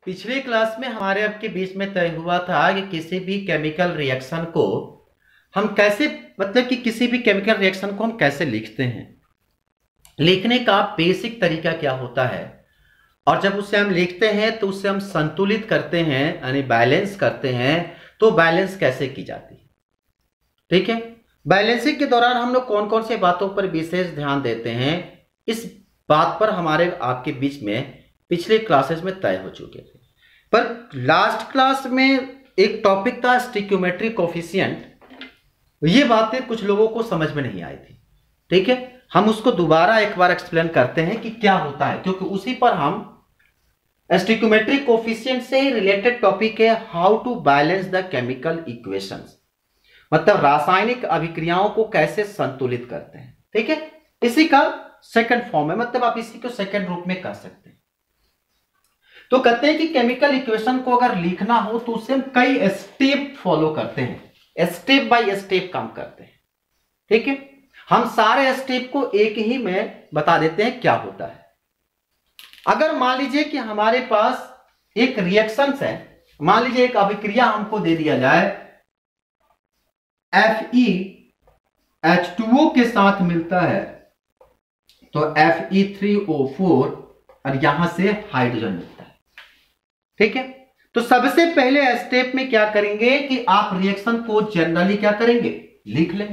पिछले क्लास में हमारे आपके बीच में तय हुआ था कि किसी भी केमिकल रिएक्शन को हम कैसे कि किसी भी केमिकल रिएक्शन को हम कैसे लिखते हैं, लिखने का बेसिक तरीका क्या होता है, और जब उसे हम लिखते हैं तो उसे हम संतुलित करते हैं यानी बैलेंस करते हैं, तो बैलेंस कैसे की जाती है। ठीक है, बैलेंसिंग के दौरान हम लोग कौन कौन सी बातों पर विशेष ध्यान देते हैं, इस बात पर हमारे आपके बीच में पिछले क्लासेस में तय हो चुके थे। पर लास्ट क्लास में एक टॉपिक था स्टिक्योमेट्री कोफिशिएंट, ये बातें कुछ लोगों को समझ में नहीं आई थी। ठीक है, हम उसको दोबारा एक बार एक्सप्लेन करते हैं कि क्या होता है, क्योंकि उसी पर हम स्टिक्योमेट्री कोफिशिएंट से ही रिलेटेड टॉपिक है how to balance the chemical equations, मतलब रासायनिक अभिक्रियाओं को कैसे संतुलित करते हैं। ठीक है, इसी का सेकंड फॉर्म है, मतलब आप इसी को सेकंड रूप में कर सकते हैं। तो कहते हैं कि केमिकल इक्वेशन को अगर लिखना हो तो उसे हम कई स्टेप फॉलो करते हैं, स्टेप बाय स्टेप काम करते हैं। ठीक है, हम सारे स्टेप को एक ही में बता देते हैं क्या होता है। अगर मान लीजिए कि हमारे पास एक रिएक्शन है, मान लीजिए एक अभिक्रिया हमको दे दिया जाए, FeH2O के साथ मिलता है तो Fe3O4 और यहां से हाइड्रोजन मिलता है। ठीक है, तो सबसे पहले स्टेप में क्या करेंगे कि आप रिएक्शन को जनरली क्या करेंगे, लिख लेंगे।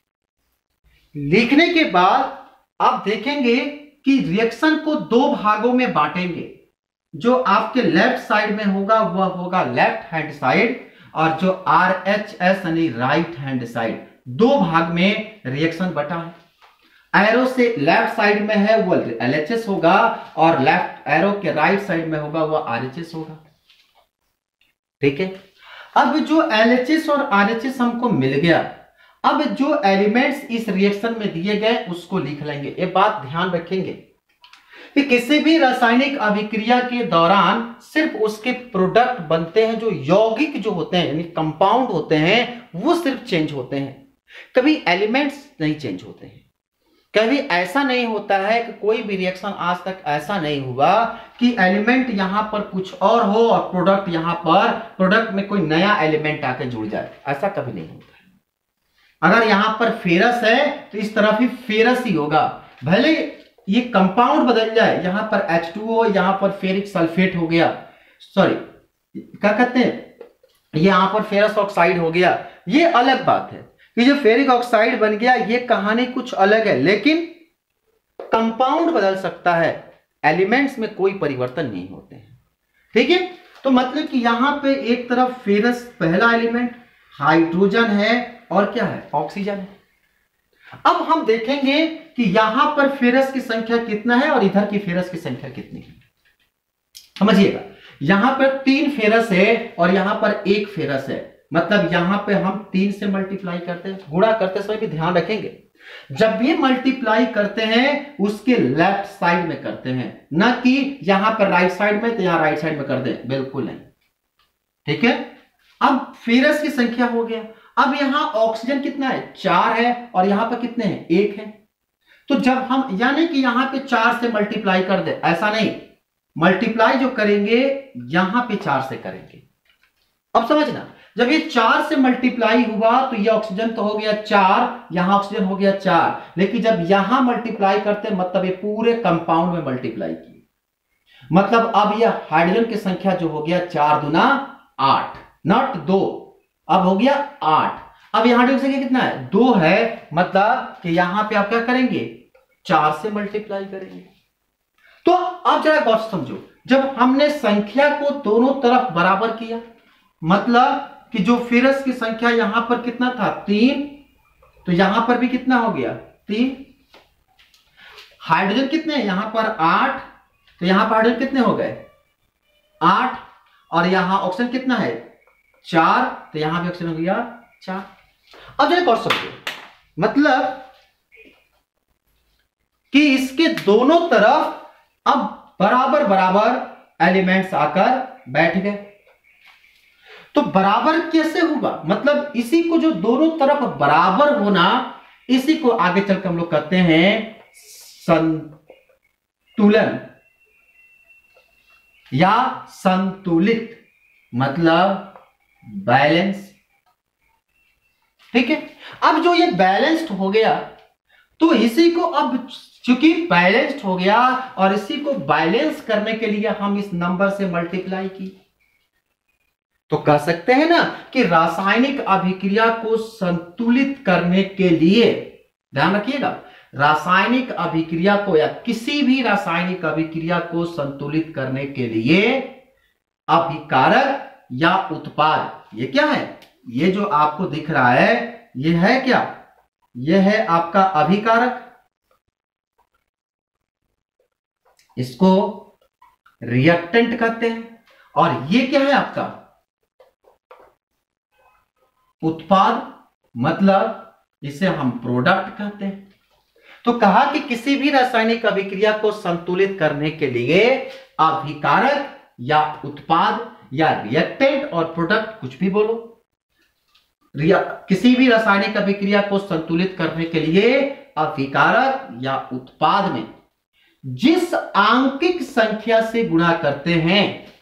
लिखने के बाद आप देखेंगे कि रिएक्शन को दो भागों में बांटेंगे। जो आपके लेफ्ट साइड में होगा वह होगा लेफ्ट हैंड साइड, और जो RHS यानी राइट हैंड साइड, दो भाग में रिएक्शन बटा है। एरो से लेफ्ट साइड में है वो LHS होगा, और लेफ्ट एरो के राइट साइड में होगा वो RHS होगा। ठीक है, अब जो LHS और RHS हमको मिल गया, अब जो एलिमेंट्स इस रिएक्शन में दिए गए उसको लिख लेंगे। ये बात ध्यान रखेंगे कि किसी भी रासायनिक अभिक्रिया के दौरान सिर्फ उसके प्रोडक्ट बनते हैं, जो यौगिक जो होते हैं यानी कंपाउंड होते हैं वो सिर्फ चेंज होते हैं, कभी एलिमेंट्स नहीं चेंज होते हैं। कभी ऐसा नहीं होता है कि कोई भी रिएक्शन आज तक ऐसा नहीं हुआ कि एलिमेंट यहां पर कुछ और हो और प्रोडक्ट यहां पर प्रोडक्ट में कोई नया एलिमेंट आके जुड़ जाए, ऐसा कभी नहीं होता है। अगर यहां पर फेरस है तो इस तरफ ही फेरस ही होगा, भले ये कंपाउंड बदल जाए, यहां पर H2O यहां पर फेरिक सल्फेट हो गया, सॉरी क्या कहते हैं, यहां पर फेरस ऑक्साइड हो गया, ये अलग बात है कि जो फेरिक ऑक्साइड बन गया ये कहानी कुछ अलग है, लेकिन कंपाउंड बदल सकता है, एलिमेंट्स में कोई परिवर्तन नहीं होते हैं। ठीक है, तो मतलब कि यहां पे एक तरफ फेरस पहला एलिमेंट, हाइड्रोजन है और क्या है, ऑक्सीजन है। अब हम देखेंगे कि यहां पर फेरस की संख्या कितना है और इधर की फेरस की संख्या कितनी है। समझिएगा, यहां पर 3 फेरस है और यहां पर 1 फेरस है, मतलब यहां पे हम 3 से मल्टीप्लाई करते हैं। गुणा करते समय भी ध्यान रखेंगे, जब भी मल्टीप्लाई करते हैं उसके लेफ्ट साइड में करते हैं, ना कि यहां पर राइट साइड में तो यहां राइट साइड में कर दें, बिल्कुल नहीं। ठीक है, अब फेरस की संख्या हो गया। अब यहां ऑक्सीजन कितना है, 4 है, और यहां पर कितने हैं, 1 है। तो जब हम यानी कि यहां पे 4 से मल्टीप्लाई कर दे, ऐसा नहीं, मल्टीप्लाई जो करेंगे यहां पे 4 से करेंगे। अब समझना, जब ये 4 से मल्टीप्लाई हुआ तो ये ऑक्सीजन तो हो गया 4, यहां ऑक्सीजन हो गया 4, लेकिन जब यहां मल्टीप्लाई करते मतलब ये पूरे कंपाउंड में मल्टीप्लाई किए, मतलब अब ये हाइड्रोजन की संख्या जो हो गया 4 दूना 8, नॉट 2, अब हो गया 8। अब यहां की संख्या कितना है, 2 है, मतलब कि यहां पे आप क्या करेंगे, 4 से मल्टीप्लाई करेंगे। तो अब जरा गौर से समझो, जब हमने संख्या को दोनों तरफ बराबर किया, मतलब कि जो फेरस की संख्या यहां पर कितना था, 3, तो यहां पर भी कितना हो गया, 3। हाइड्रोजन कितने हैं, यहां पर 8, तो यहां पर हाइड्रोजन कितने हो गए, 8, और यहां ऑक्सीजन कितना है, 4, तो यहां भी ऑक्सीजन हो गया 4। अब जरा गौर समझो, मतलब कि इसके दोनों तरफ अब बराबर बराबर एलिमेंट्स आकर बैठ गए। तो बराबर कैसे हुआ, मतलब इसी को जो दोनों तरफ बराबर होना, इसी को आगे चलकर हम लोग कहते हैं संतुलन। या संतुलित मतलब बैलेंस। ठीक है, अब जो ये बैलेंस्ड हो गया तो इसी को अब चूंकि बैलेंस्ड हो गया और इसी को बैलेंस करने के लिए हम इस नंबर से मल्टीप्लाई की, तो कह सकते हैं ना कि रासायनिक अभिक्रिया को संतुलित करने के लिए, ध्यान रखिएगा, रासायनिक अभिक्रिया को या किसी भी रासायनिक अभिक्रिया को संतुलित करने के लिए अभिकारक या उत्पाद, ये क्या है, ये जो आपको दिख रहा है ये है क्या, ये है आपका अभिकारक, इसको रिएक्टेंट कहते हैं, और ये क्या है आपका उत्पाद, मतलब इसे हम प्रोडक्ट कहते हैं। तो कहा कि किसी भी रासायनिक अभिक्रिया को संतुलित करने के लिए अभिकारक या उत्पाद या रिएक्टेंट और प्रोडक्ट, कुछ भी बोलो, किसी भी रासायनिक अभिक्रिया को संतुलित करने के लिए अभिकारक या उत्पाद में जिस आंकिक संख्या से गुणा करते हैं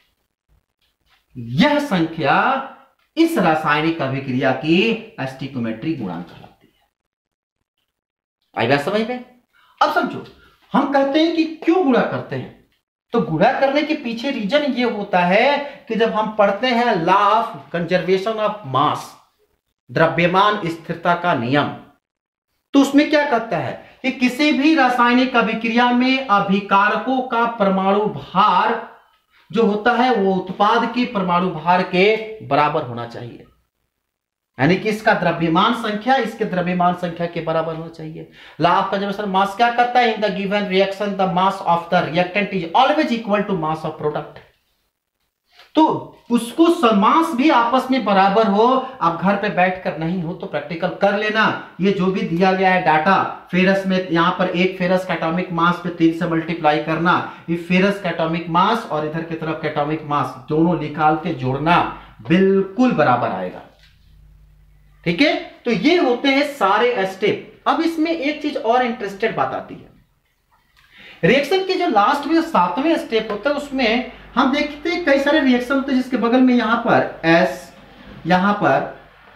यह संख्या इस रासायनिक अभिक्रिया की स्टोइकियोमेट्रिक गुणांक कहलाती है। आई बात समझ में? अब समझो, हम कहते हैं कि क्यों गुणा करते हैं, तो गुणा करने के पीछे रीजन ये होता है कि जब हम पढ़ते हैं law of conservation of mass, द्रव्यमान स्थिरता का नियम, तो उसमें क्या कहता है कि किसी भी रासायनिक अभिक्रिया में अभिकारकों का परमाणु भार जो होता है वो उत्पाद की परमाणु भार के बराबर होना चाहिए, यानी कि इसका द्रव्यमान संख्या इसके द्रव्यमान संख्या के बराबर होना चाहिए। लॉ ऑफ कंजर्वेशन मास क्या कहता है, in the given reaction the mass of the reactant is always equal to mass of product. तो उसको मास भी आपस में बराबर हो। आप घर पे बैठकर नहीं हो तो प्रैक्टिकल कर लेना, ये जो भी दिया गया है डाटा, फेरस में यहां पर एक फेरस का एटॉमिक मास पे 3 से मल्टीप्लाई करना, ये फेरस का एटॉमिक मास और इधर की तरफ का एटॉमिक मास दोनों निकाल के जोड़ना, बिल्कुल बराबर आएगा। ठीक है, तो ये होते हैं सारे स्टेप। अब इसमें एक चीज और इंटरेस्टेड बात आती है, रिएक्शन के जो लास्ट में 7वें स्टेप होता है उसमें हम देखते हैं कई सारे रिएक्शन होते हैं जिसके बगल में यहां पर S, यहां पर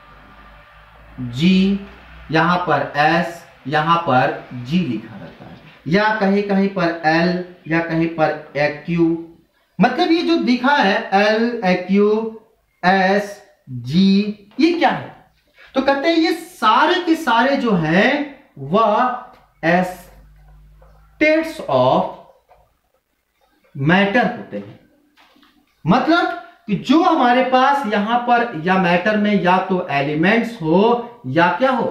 G, यहां पर S, यहां पर G लिखा रहता है, या कहीं कहीं पर L या कहीं पर AQ, मतलब ये जो दिखा है L, AQ, S, G, ये क्या है, तो कहते हैं ये सारे के सारे जो हैं वह स्टेट्स ऑफ मैटर होते हैं। मतलब कि जो हमारे पास यहां पर या मैटर में या तो एलिमेंट्स हो या क्या हो,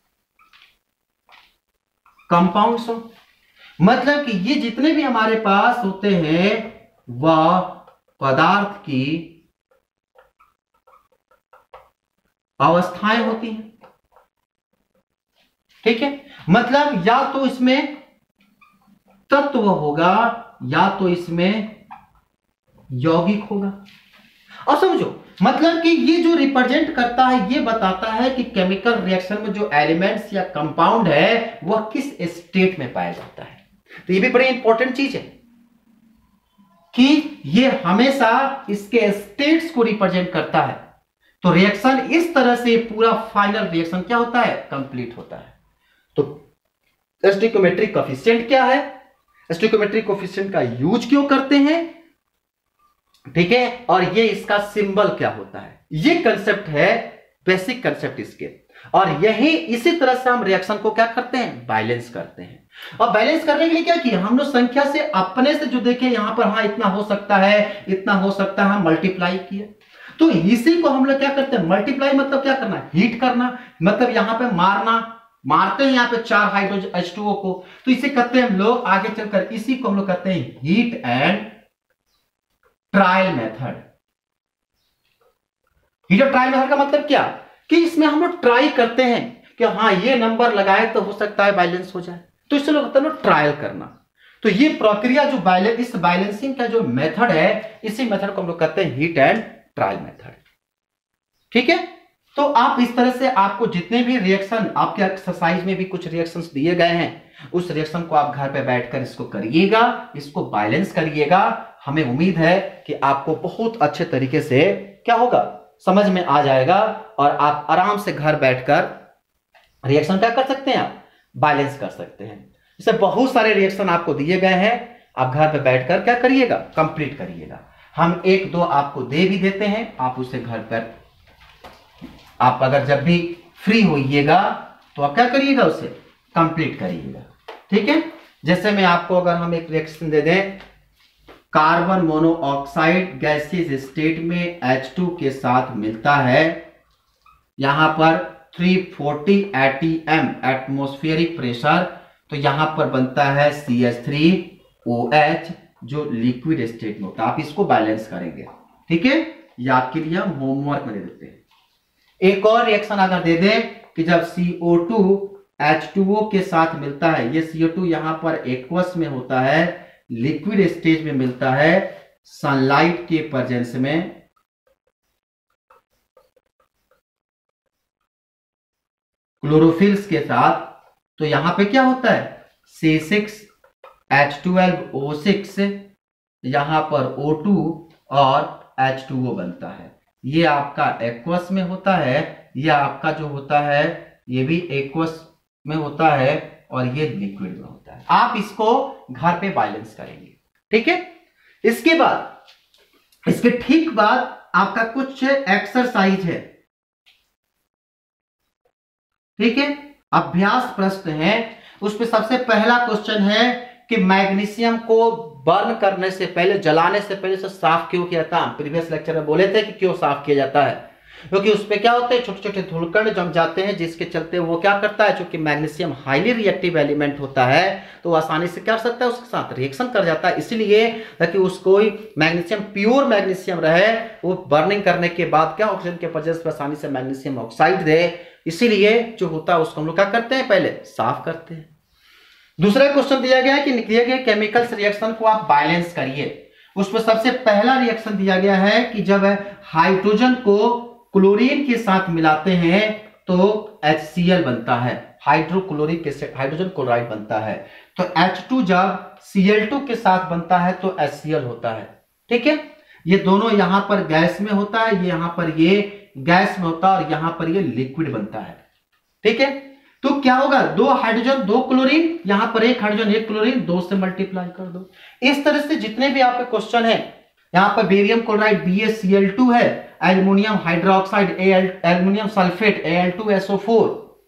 कंपाउंड्स हो, मतलब कि ये जितने भी हमारे पास होते हैं वह पदार्थ की अवस्थाएं होती हैं। ठीक है, मतलब या तो इसमें तत्व होगा या तो इसमें यौगिक होगा। और समझो, मतलब कि ये जो रिप्रेजेंट करता है ये बताता है कि केमिकल रिएक्शन में जो एलिमेंट्स या कंपाउंड है वह किस स्टेट में पाया जाता है। तो ये भी बड़ी इंपॉर्टेंट चीज है कि ये हमेशा इसके स्टेट्स को रिप्रेजेंट करता है। तो रिएक्शन इस तरह से पूरा फाइनल रिएक्शन क्या होता है, कंप्लीट होता है। तो स्टोइकियोमेट्रिक कोएफिशिएंट क्या है, स्टोइकियोमेट्रिक कोएफिशिएंट का यूज क्यों करते हैं, ठीक है, और ये इसका सिंबल क्या होता है, ये कंसेप्ट है, बेसिक कंसेप्ट इसके। और यही इसी तरह से हम रिएक्शन को क्या करते हैं, बैलेंस करते हैं। और बैलेंस करने के लिए क्या किया हम लोग, संख्या से अपने से जो देखे यहां पर, हाँ इतना हो सकता है, इतना हो सकता है, हम मल्टीप्लाई किए। तो इसी को हम लोग क्या करते हैं, मल्टीप्लाई मतलब क्या करना, हीट करना, मतलब यहां पे मारते हैं यहां पे 4 हाइड्रोजन H2O को, तो इसे कहते हैं हम लोग आगे चलकर, इसी को हम लोग कहते हैं heat and trial method. Heat और ट्रायल मेथड का मतलब क्या, कि इसमें हम लोग ट्राई करते हैं कि हाँ ये नंबर लगाए तो हो सकता है बैलेंस हो जाए, तो इससे लोग कहते हैं ट्रायल करना। तो ये प्रक्रिया जो इस बैलेंसिंग का जो मेथड है, इसी मेथड को हम लोग कहते हैं हीट एंड ट्रायल मेथड। ठीक है, तो आप इस तरह से, आपको जितने भी रिएक्शन आपके एक्सरसाइज में भी कुछ रिएक्शंस दिए गए हैं, उस रिएक्शन को आप घर पे बैठकर इसको करिएगा, इसको बैलेंस करिएगा। हमें उम्मीद है कि आपको बहुत अच्छे तरीके से क्या होगा, समझ में आ जाएगा और आप आराम से घर बैठकर रिएक्शन क्या कर सकते हैं, आप बैलेंस कर सकते हैं। इससे बहुत सारे रिएक्शन आपको दिए गए हैं, आप घर पे बैठकर क्या करिएगा, कंप्लीट करिएगा। हम एक दो आपको दे भी देते हैं, आप उसे घर पर आप अगर जब भी फ्री होइएगा तो आप क्या करिएगा, उसे कंप्लीट करिएगा। ठीक है, जैसे मैं आपको अगर हम एक रिएक्शन दे दें, कार्बन मोनोऑक्साइड गैसियस स्टेट में H2 के साथ मिलता है, यहां पर 340 atm एटमॉस्फेरिक प्रेशर, तो यहां पर बनता है CH3OH जो लिक्विड स्टेट में होता है। आप इसको बैलेंस करेंगे। ठीक है, ये आपके लिए हम होमवर्क में दे देते हैं। एक और रिएक्शन अगर दे दें कि जब CO2 H2O के साथ मिलता है, ये CO2 यहां पर एक्वस में होता है, लिक्विड स्टेज में मिलता है सनलाइट के प्रेजेंस में, क्लोरोफिल्स के साथ, तो यहां पे क्या होता है C6H12O6, यहां पर O2 और H2O बनता है। ये आपका एक्वस में होता है, ये आपका जो होता है ये भी एक्वस में होता है और ये लिक्विड में होता है। आप इसको घर पे बैलेंस करेंगे। ठीक है, इसके बाद, इसके ठीक बाद आपका कुछ एक्सरसाइज है। ठीक है, अभ्यास प्रश्न है, उसमें सबसे पहला क्वेश्चन है कि मैग्नीशियम को बर्न करने से पहले, जलाने से पहले से साफ क्यों किया जाता है। प्रीवियस लेक्चर में बोले थे कि क्यों साफ किया जाता है, क्योंकि उसपे क्या होते हैं, छोटे छोटे धूलकण जम जाते हैं, जिसके चलते वो क्या करता है, चूंकि मैग्नीशियम हाईली रिएक्टिव एलिमेंट होता है तो वो आसानी से क्या कर सकता है, उसके साथ रिएक्शन कर जाता है। इसलिए ताकि उसको मैग्नीशियम प्योर मैग्नीशियम रहे, वो बर्निंग करने के बाद क्या ऑक्सीजन के प्रेजेंस में आसानी से मैग्नीशियम ऑक्साइड दे, इसीलिए जो होता है उसको हम लोग क्या करते हैं, पहले साफ करते हैं। दूसरा क्वेश्चन दिया गया है कि दिए गए केमिकल्स रिएक्शन को आप बैलेंस करिए। उसमें सबसे पहला रिएक्शन दिया गया है कि जब हाइड्रोजन को क्लोरीन के साथ मिलाते हैं तो HCl बनता है, हाइड्रोक्लोरिक एसिड, हाइड्रोजन क्लोराइड बनता है। तो H2 जब Cl2 के साथ बनता है तो HCl होता है। ठीक है, ये दोनों यहां पर गैस में होता है, ये यहां पर ये गैस में होता है और यहां पर ये लिक्विड बनता है। ठीक है, तो क्या होगा, दो हाइड्रोजन दो क्लोरीन, यहां पर एक हाइड्रोजन एक क्लोरीन, दो से मल्टीप्लाई कर दो। इस तरह से जितने भी आपके क्वेश्चन है, यहां पर बेरियम क्लोराइड BaCl2 है, aluminium hydroxide aluminium sulphate Al2SO4।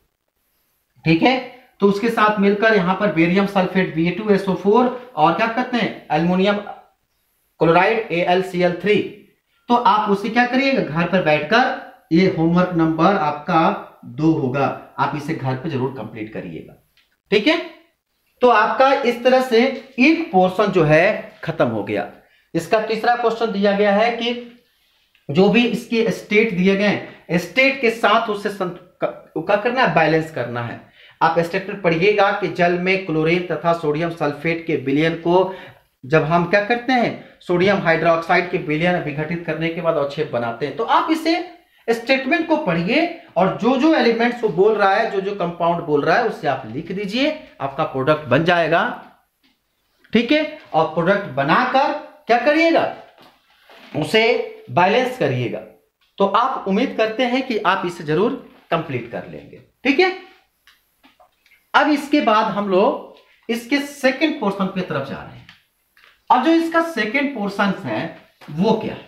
ठीक है, तो उसके साथ मिलकर यहां पर बेरियम सल्फेट Ba2SO4 और क्या कहते हैं एल्युमिनियम क्लोराइड AlCl3। तो आप उसे क्या करिएगा, घर पर बैठकर, ये होमवर्क नंबर आपका 2 होगा, आप इसे घर पे जरूर कंप्लीट करिएगा। ठीक है, तो आपका इस तरह से एक पोर्शन जो है खत्म हो गया। इसका तीसरा क्वेश्चन दिया गया है कि जो भी इसके स्टेट दिए गए, स्टेट के साथ उसे क्या करना है, बैलेंस करना है। आप स्टेटमेंट पढ़िएगा कि जल में क्लोरीन तथा सोडियम सल्फेट के विलयन को जब हम क्या करते हैं, सोडियम हाइड्रोक्साइड के विलयन विघटित करने के बाद अवक्षेप बनाते हैं। तो आप इसे स्टेटमेंट को पढ़िए और जो जो एलिमेंट्स वो बोल रहा है, जो जो कंपाउंड बोल रहा है, उससे आप लिख दीजिए, आपका प्रोडक्ट बन जाएगा। ठीक है, और प्रोडक्ट बनाकर क्या करिएगा, उसे बैलेंस करिएगा। तो आप उम्मीद करते हैं कि आप इसे जरूर कंप्लीट कर लेंगे। ठीक है, अब इसके बाद हम लोग इसके सेकंड पोर्शन की तरफ जा रहे हैं। अब जो इसका सेकंड पोर्शन है वो क्या है,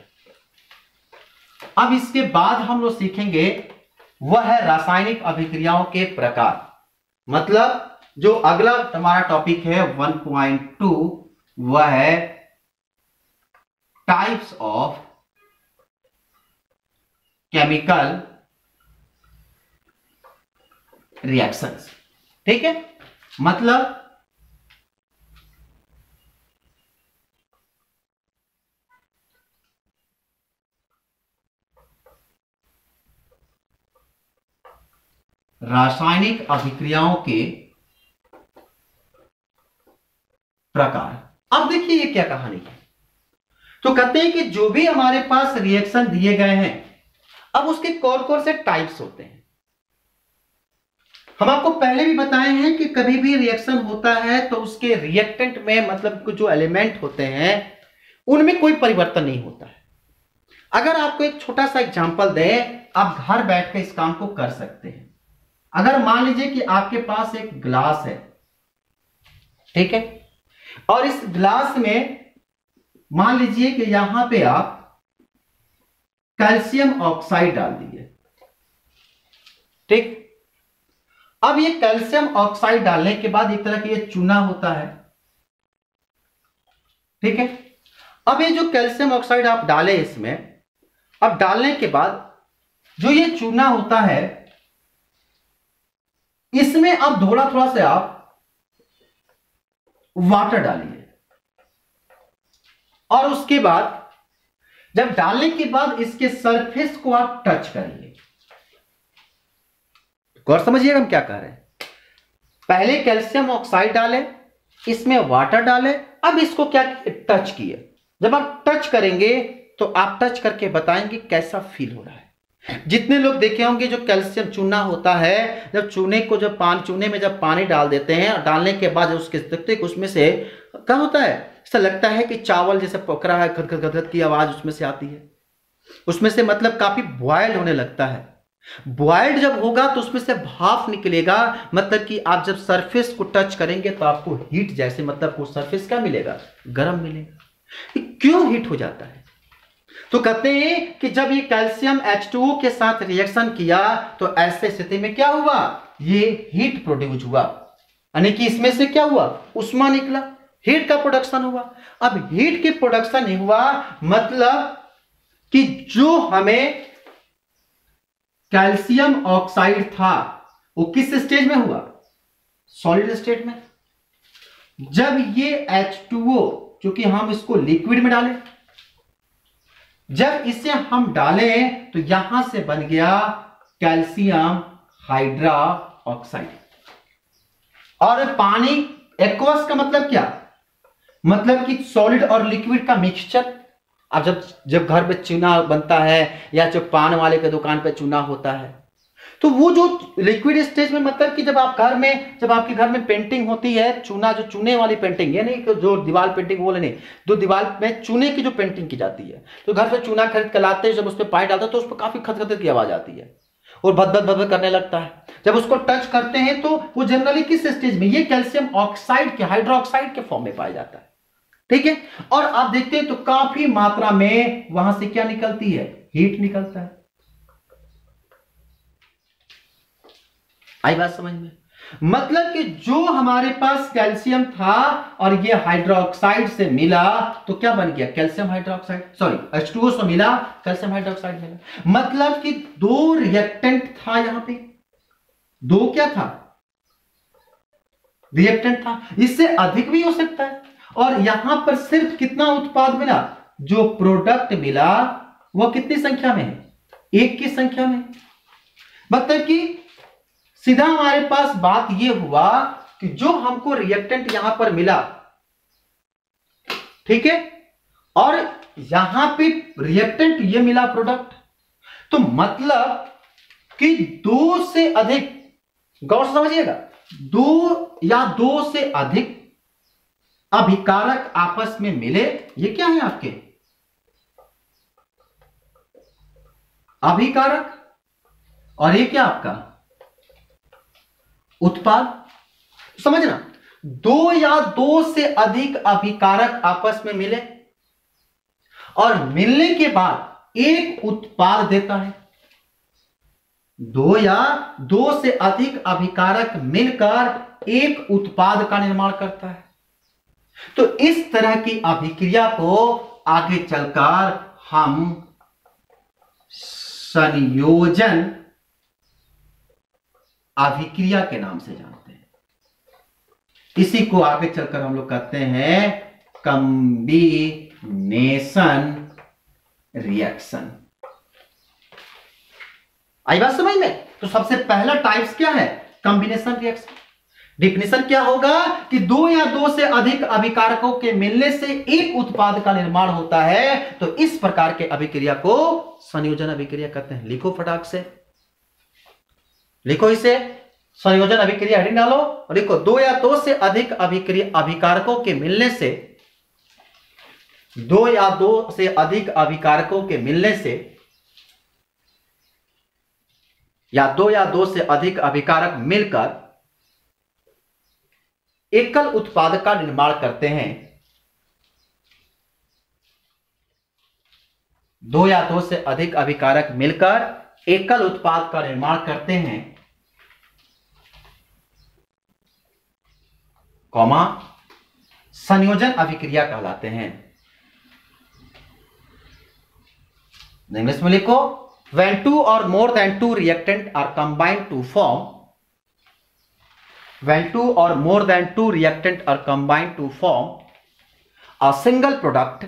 अब इसके बाद हम लोग सीखेंगे वह है रासायनिक अभिक्रियाओं के प्रकार। मतलब जो अगला हमारा टॉपिक है 1.2 वह है टाइप्स ऑफ केमिकल रिएक्शंस। ठीक है, मतलब रासायनिक अभिक्रियाओं के प्रकार। अब देखिए ये क्या कहानी है। तो कहते हैं कि जो भी हमारे पास रिएक्शन दिए गए हैं, अब उसके कौन कौन से टाइप्स होते हैं। हम आपको पहले भी बताए हैं कि कभी भी रिएक्शन होता है तो उसके रिएक्टेंट में, मतलब कुछ जो एलिमेंट होते हैं उनमें कोई परिवर्तन नहीं होता है। अगर आपको एक छोटा सा एग्जांपल दें, आप घर बैठ के इस काम को कर सकते हैं। अगर मान लीजिए कि आपके पास एक ग्लास है, ठीक है, और इस ग्लास में मान लीजिए कि यहां पे आप कैल्शियम ऑक्साइड डाल दिए, ठीक। अब ये कैल्शियम ऑक्साइड डालने के बाद एक तरह का ये चूना होता है, ठीक है। अब ये जो कैल्शियम ऑक्साइड आप डालें इसमें, अब डालने के बाद जो ये चूना होता है इसमें अब थोड़ा थोड़ा से आप वाटर डालिए, और उसके बाद जब डालने के बाद इसके सरफेस को आप टच करिए। गौर समझिएगा हम क्या कह रहे हैं। पहले कैल्शियम ऑक्साइड डालें, इसमें वाटर डालें, अब इसको क्या टच किए। जब आप टच करेंगे तो आप टच करके बताएंगे कैसा फील हो रहा है। जितने लोग देखे होंगे जो कैल्शियम चूना होता है, जब चूने में जब पानी डाल देते हैं और डालने के बाद उसके देखते उसमें से क्या होता है, ऐसा लगता है कि चावल जैसे पक रहा है, खद खद खद की आवाज उसमें से आती है। उसमें से मतलब काफी बॉयल्ड होने लगता है। बॉयल्ड जब होगा तो उसमें से भाप निकलेगा, मतलब कि आप जब सरफेस को टच करेंगे तो आपको हीट जैसे, मतलब वो सरफेस क्या मिलेगा, गर्म मिलेगा। क्यों हीट हो जाता है? तो कहते हैं कि जब ये कैल्शियम H2O के साथ रिएक्शन किया तो ऐसे स्थिति में क्या हुआ, ये हीट प्रोड्यूस हुआ, यानी कि इसमें से क्या हुआ, उष्मा निकला, हीट का प्रोडक्शन हुआ। अब हीट की प्रोडक्शन नहीं हुआ, मतलब कि जो हमें कैल्शियम ऑक्साइड था वो किस स्टेज में हुआ, सॉलिड स्टेट में। जब ये H2O, क्योंकि हम इसको लिक्विड में डालें, जब इसे हम डालें तो यहां से बन गया कैल्शियम हाइड्रा ऑक्साइड। और पानी एक्वस का मतलब क्या, मतलब कि सॉलिड और लिक्विड का मिक्सचर। अब जब घर पे चूना बनता है या जो पान वाले के दुकान पे चूना होता है, तो वो जो लिक्विड स्टेज में, मतलब कि जब आपके घर में पेंटिंग होती है, चूना जो चूने वाली पेंटिंग, ये नहीं कि जो दीवार पेंटिंग वो नहीं, जो दीवार में चूने की जो पेंटिंग की जाती है, तो घर पे चूना खरीद कर लाते हैं, जब उस पर पानी डालते हैं तो उस पर काफी खदखद की आवाज आती है और भद भद करने लगता है। जब उसको टच करते हैं तो वो जनरली किस स्टेज में, ये कैल्शियम ऑक्साइड के, हाइड्रोक्साइड के फॉर्म में पाया जाता है, ठीक है। और आप देखते हैं तो काफी मात्रा में वहां से क्या निकलती है, हीट निकलता है। आई बात समझ में? मतलब कि जो हमारे पास कैल्शियम था और ये हाइड्रोक्साइड से मिला तो क्या बन गया, कैल्शियम हाइड्रोक्साइड, सॉरी H2O से मिला, कैल्शियम हाइड्रोक्साइड मिला। मतलब कि दो रिएक्टेंट था, यहां पे दो क्या था, रिएक्टेंट था। इससे अधिक भी हो सकता है। और यहां पर सिर्फ कितना उत्पाद मिला, जो प्रोडक्ट मिला वो कितनी संख्या में है, एक की संख्या में। मतलब कि सीधा हमारे पास बात यह हुआ कि जो हमको रिएक्टेंट यहां पर मिला, ठीक है, और यहां पे रिएक्टेंट ये मिला प्रोडक्ट, तो मतलब कि दो से अधिक, गौर से समझिएगा, दो या दो से अधिक अभिकारक आपस में मिले। ये क्या है आपके अभिकारक, और ये क्या आपका उत्पाद। समझना, दो या दो से अधिक अभिकारक आपस में मिले और मिलने के बाद एक उत्पाद देता है। दो या दो से अधिक अभिकारक मिलकर एक उत्पाद का निर्माण करता है। तो इस तरह की अभिक्रिया को आगे चलकर हम संयोजन अभिक्रिया के नाम से जानते हैं। इसी को आगे चलकर हम लोग कहते हैं कॉम्बिनेशन रिएक्शन। आई बात समझ में? तो सबसे पहला टाइप्स क्या है, कॉम्बिनेशन रिएक्शन। डिफिनेशन क्या होगा कि दो या दो से अधिक अभिकारकों के मिलने से एक उत्पाद का निर्माण होता है। तो इस प्रकार के अभिक्रिया को संयोजन अभिक्रिया कहते हैं। लिखो फटाक से, लिखो इसे, संयोजन अभिक्रिया हेडिंग डालो और लिखो, दो या दो से अधिक अभिकारकों के मिलने से दो या दो से अधिक अभिकारकों के मिलने से, या दो से अधिक अभिकारक मिलकर एकल उत्पाद का निर्माण करते हैं। दो या दो से अधिक अभिकारक मिलकर एकल उत्पाद का निर्माण करते हैं, कॉमा, संयोजन अभिक्रिया कहलाते हैं। इंग्लिश में लिखो, when two or more than two reactant are combined to form, when two or more than two reactant are combined to form a single product,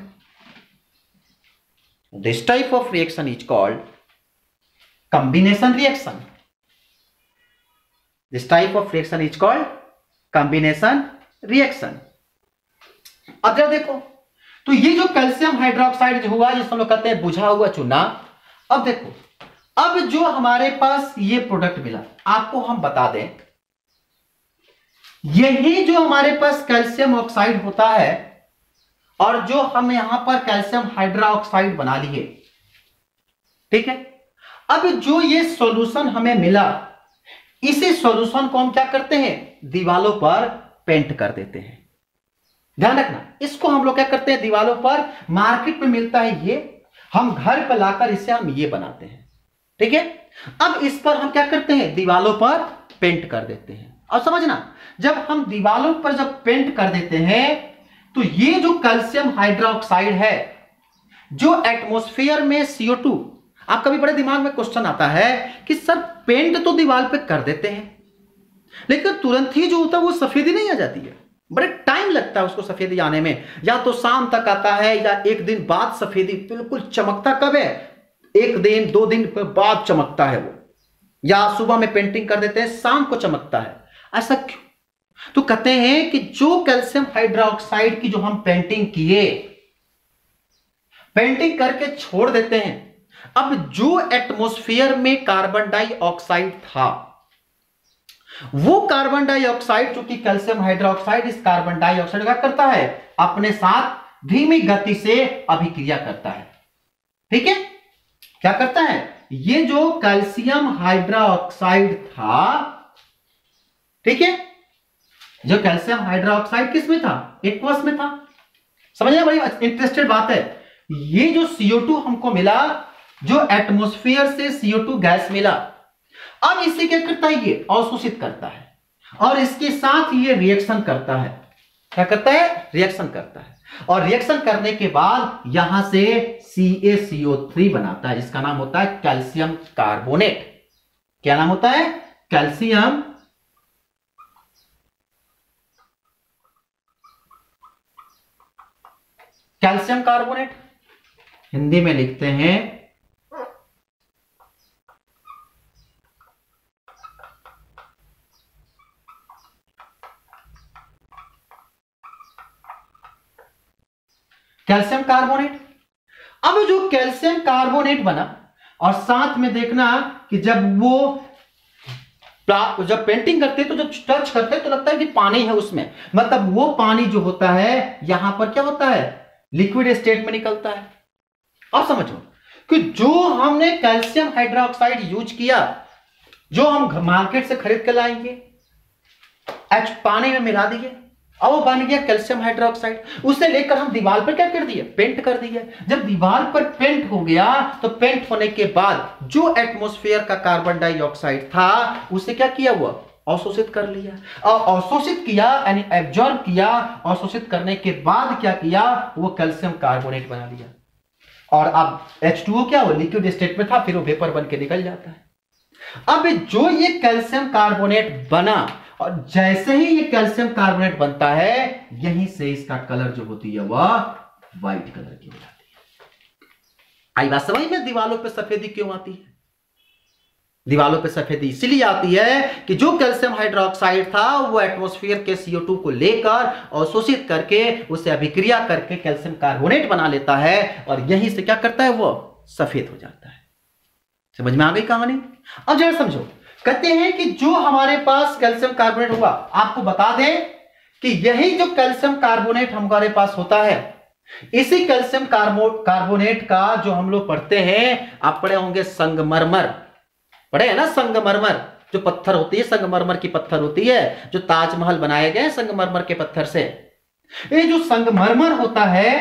this type of reaction is called combination reaction. This type of reaction is called combination reaction. अब जरा देखो, तो ये जो calcium hydroxide जो हुआ, जिसको हम लोग कहते हैं बुझा हुआ चूना। अब देखो, अब जो हमारे पास ये प्रोडक्ट मिला, आपको हम बता दें, यही जो हमारे पास कैल्शियम ऑक्साइड होता है और जो हम यहां पर कैल्शियम हाइड्रोक्साइड बना लिए, ठीक है। अब जो ये सॉल्यूशन हमें मिला, इसी सॉल्यूशन को हम क्या करते हैं, दीवालों पर पेंट कर देते हैं। ध्यान रखना, इसको हम लोग क्या करते हैं, दीवालों पर, मार्केट में मिलता है ये, हम घर पर लाकर इसे हम ये बनाते हैं, ठीक है। अब इस पर हम क्या करते हैं, दीवालों पर पेंट कर देते हैं। अब समझना, जब हम दीवालों पर जब पेंट कर देते हैं, तो ये जो कैल्शियम हाइड्रोक्साइड है, जो एटमॉस्फेयर में CO2, आपका भी बड़े दिमाग में क्वेश्चन आता है कि सर पेंट तो दीवार पे कर देते हैं, लेकिन तुरंत ही जो होता है वो सफेदी नहीं आ जाती है, बड़े टाइम लगता है उसको सफेदी आने में। या तो शाम तक आता है, या एक दिन बाद सफेदी बिल्कुल चमकता कब है, एक दिन 2 दिन बाद चमकता है वो। या सुबह में पेंटिंग कर देते हैं, शाम को चमकता है। ऐसा क्यों? तो कहते हैं कि जो कैल्शियम हाइड्रोक्साइड की जो हम पेंटिंग किए, पेंटिंग करके छोड़ देते हैं, अब जो एटमॉस्फेयर में कार्बन डाइऑक्साइड था, वो कार्बन डाइऑक्साइड, जो कि कैल्शियम हाइड्रोक्साइड, इस कार्बन डाइऑक्साइड क्या करता है, अपने साथ धीमी गति से अभिक्रिया करता है, ठीक है। क्या करता है, ये जो कैल्शियम हाइड्रोक्साइड था, ठीक है, जो कैल्शियम हाइड्रोक्साइड किस में था, एक्वस में था। समझिए, बड़ी इंटरेस्टेड बात है। ये जो CO2 हमको मिला, जो एटमॉस्फेयर से CO2 गैस मिला, अब इसे क्या करता है, ये अवशोषित करता है, और इसके साथ ये रिएक्शन करता है। क्या करता है, रिएक्शन करता है, और रिएक्शन करने के बाद यहां से CaCO3 बनाता है, जिसका नाम होता है कैल्शियम कार्बोनेट। क्या नाम होता है, कैल्शियम कार्बोनेट। हिंदी में लिखते हैं कैल्शियम कार्बोनेट। अब जो कैल्शियम कार्बोनेट बना, और साथ में देखना कि जब वो जब पेंटिंग करते हैं, तो जब टच करते हैं तो लगता है कि पानी है उसमें, मतलब वो पानी जो होता है यहां पर क्या होता है, लिक्विड स्टेट में निकलता है। अब समझो कि जो हमने कैल्शियम हाइड्रोक्साइड यूज किया, जो हम मार्केट से खरीद के लाएंगे, पानी में मिला दिए, अब वो बन गया कैल्शियम हाइड्रोक्साइड। उसे लेकर हम दीवार पर क्या कर दिए, पेंट कर दिए। जब दीवार पर पेंट हो गया, तो पेंट होने के बाद जो एटमॉस्फेयर का कार्बन डाइऑक्साइड था, उसे क्या किया, हुआ अवशोषित कर लिया। और अवशोषित किया यानी एब्जॉर्ब किया, अवशोषित करने के बाद क्या किया, वो कैल्शियम कार्बोनेट बना लिया। और अब H2O क्या, वो लिक्विड स्टेट में था, फिर वो वेपर बन के निकल जाता है। अब जो ये कैल्शियम कार्बोनेट बना, और जैसे ही ये कैल्शियम कार्बोनेट बनता है, यहीं से इसका कलर जो होती है वह व्हाइट कलर की हो जाती है। आई बात समझ में, दीवालों पे सफेदी क्यों आती है? दीवालों पे सफेदी इसलिए आती है कि जो कैल्शियम हाइड्रोक्साइड था, वो एटमॉस्फेयर के CO2 को लेकर अवशोषित करके उसे अभिक्रिया करके कैल्शियम कार्बोनेट बना लेता है, और यहीं से क्या करता है, वो सफेद हो जाता है। समझ में आ गई कहानी? अब जरा समझो, कहते हैं कि जो हमारे पास कैल्शियम कार्बोनेट होगा, आपको बता दें कि यही जो कैल्शियम कार्बोनेट हमारे पास होता है, इसी कैल्शियम कार्बोनेट का जो हम लोग पढ़ते हैं, आप पढ़े होंगे संगमरमर, पढ़े हैं ना संगमरमर, जो पत्थर होती है संगमरमर की पत्थर होती है, जो ताजमहल बनाए गए संगमरमर के पत्थर से। ये जो संगमरमर होता है,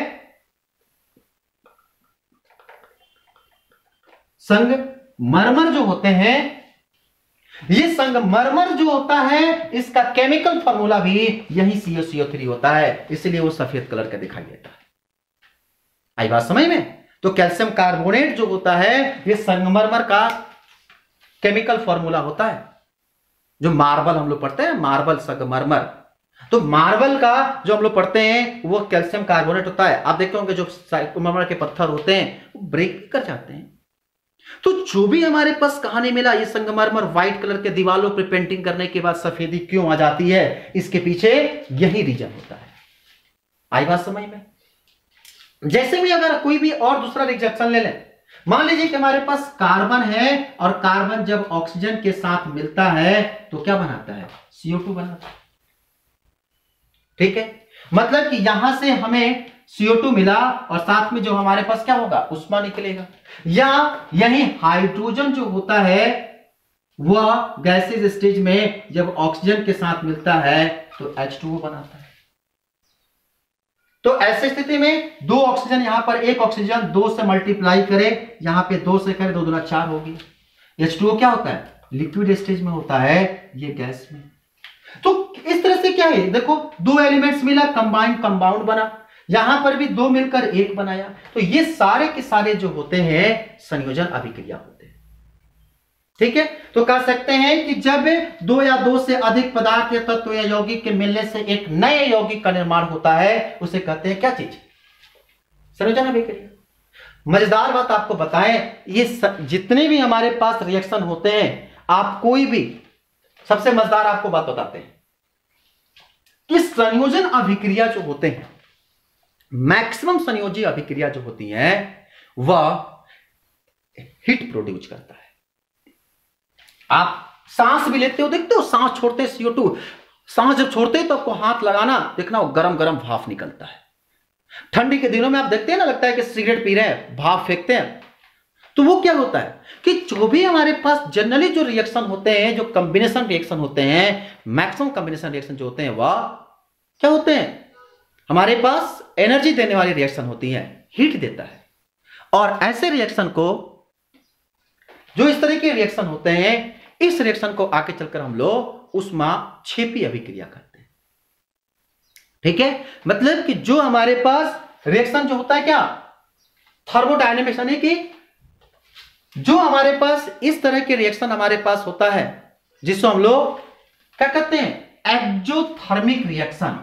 संगमरमर जो होते हैं, ये संगमरमर जो होता है इसका केमिकल फॉर्मूला भी यही CuCO3 होता है, इसलिए वो सफेद कलर का दिखाई देता है। आई बात समझ में? तो कैल्शियम कार्बोनेट जो होता है ये संगमरमर का केमिकल फॉर्मूला होता है। जो मार्बल हम लोग पढ़ते हैं, मार्बल संगमरमर, तो मार्बल का जो हम लोग पढ़ते हैं वो कैल्शियम कार्बोनेट होता है। आप देखते होंगे जो संगमरमर के पत्थर होते हैं वो ब्रेक कर जाते हैं। तो जो भी हमारे पास कहानी मिला, ये संगमरमर व्हाइट कलर के दीवालों पर पेंटिंग करने के बाद सफेदी क्यों आ जाती है, इसके पीछे यही रीजन होता है। आई बात समझ में? जैसे भी अगर कोई भी और दूसरा रिएक्शन ले लें, मान लीजिए कि हमारे पास कार्बन है और कार्बन जब ऑक्सीजन के साथ मिलता है तो क्या बनाता है? CO2 बनाता है। ठीक है, मतलब कि यहां से हमें CO2 मिला और साथ में जो हमारे पास क्या होगा? उष्मा निकलेगा। या यही हाइड्रोजन जो होता है वह गैसेज स्टेज में जब ऑक्सीजन के साथ मिलता है तो H2O बनाता है। तो ऐसी स्थिति में दो ऑक्सीजन, यहां पर एक ऑक्सीजन 2 से मल्टीप्लाई करे, यहां पे 2 से करे, 2 दूना 4 होगी। H2O क्या होता है? लिक्विड स्टेज में होता है, ये गैस में। तो इस तरह से क्या है, देखो 2 एलिमेंट्स मिला, कंबाइंड कंपाउंड बना, यहां पर भी 2 मिलकर 1 बनाया। तो ये सारे के सारे जो होते हैं संयोजन अभिक्रिया होते हैं। ठीक है, तो कह सकते हैं कि जब 2 या 2 से अधिक पदार्थ या तत्व या यौगिक के मिलने से एक नए यौगिक का निर्माण होता है, उसे कहते हैं क्या चीज? संयोजन अभिक्रिया। मजेदार बात आपको बताएं, ये जितने भी हमारे पास रिएक्शन होते हैं, आप कोई भी, सबसे मजेदार आपको बात बताते हैं कि संयोजन अभिक्रिया जो होते हैं, मैक्सिमम संयोजी अभिक्रिया जो होती है वह हीट प्रोड्यूस करता है। आप सांस भी लेते हो, देखते हो सांस छोड़ते हैं CO2, सांस जब छोड़ते हैं तो आपको हाथ लगाना, देखना वो गरम गरम भाप निकलता है। ठंडी के दिनों में आप देखते हैं ना, लगता है कि सिगरेट पी रहे हैं, भाप फेंकते हैं। तो वो क्या होता है कि जो भी हमारे पास जनरली जो रिएक्शन होते हैं, जो कॉम्बिनेशन रिएक्शन होते हैं, मैक्सिमम कॉम्बिनेशन रिएक्शन जो होते हैं वह क्या होते हैं? हमारे पास एनर्जी देने वाली रिएक्शन होती है, हीट देता है। और ऐसे रिएक्शन को, जो इस तरह के रिएक्शन होते हैं, इस रिएक्शन को आगे चलकर हम लोग ऊष्माक्षेपी अभिक्रिया करते हैं। ठीक है, मतलब कि जो हमारे पास रिएक्शन जो होता है क्या, थर्मोडायनेमिक्स, यानी कि जो हमारे पास इस तरह के रिएक्शन हमारे पास होता है, जिसको हम लोग क्या कहते हैं? Exothermic reaction.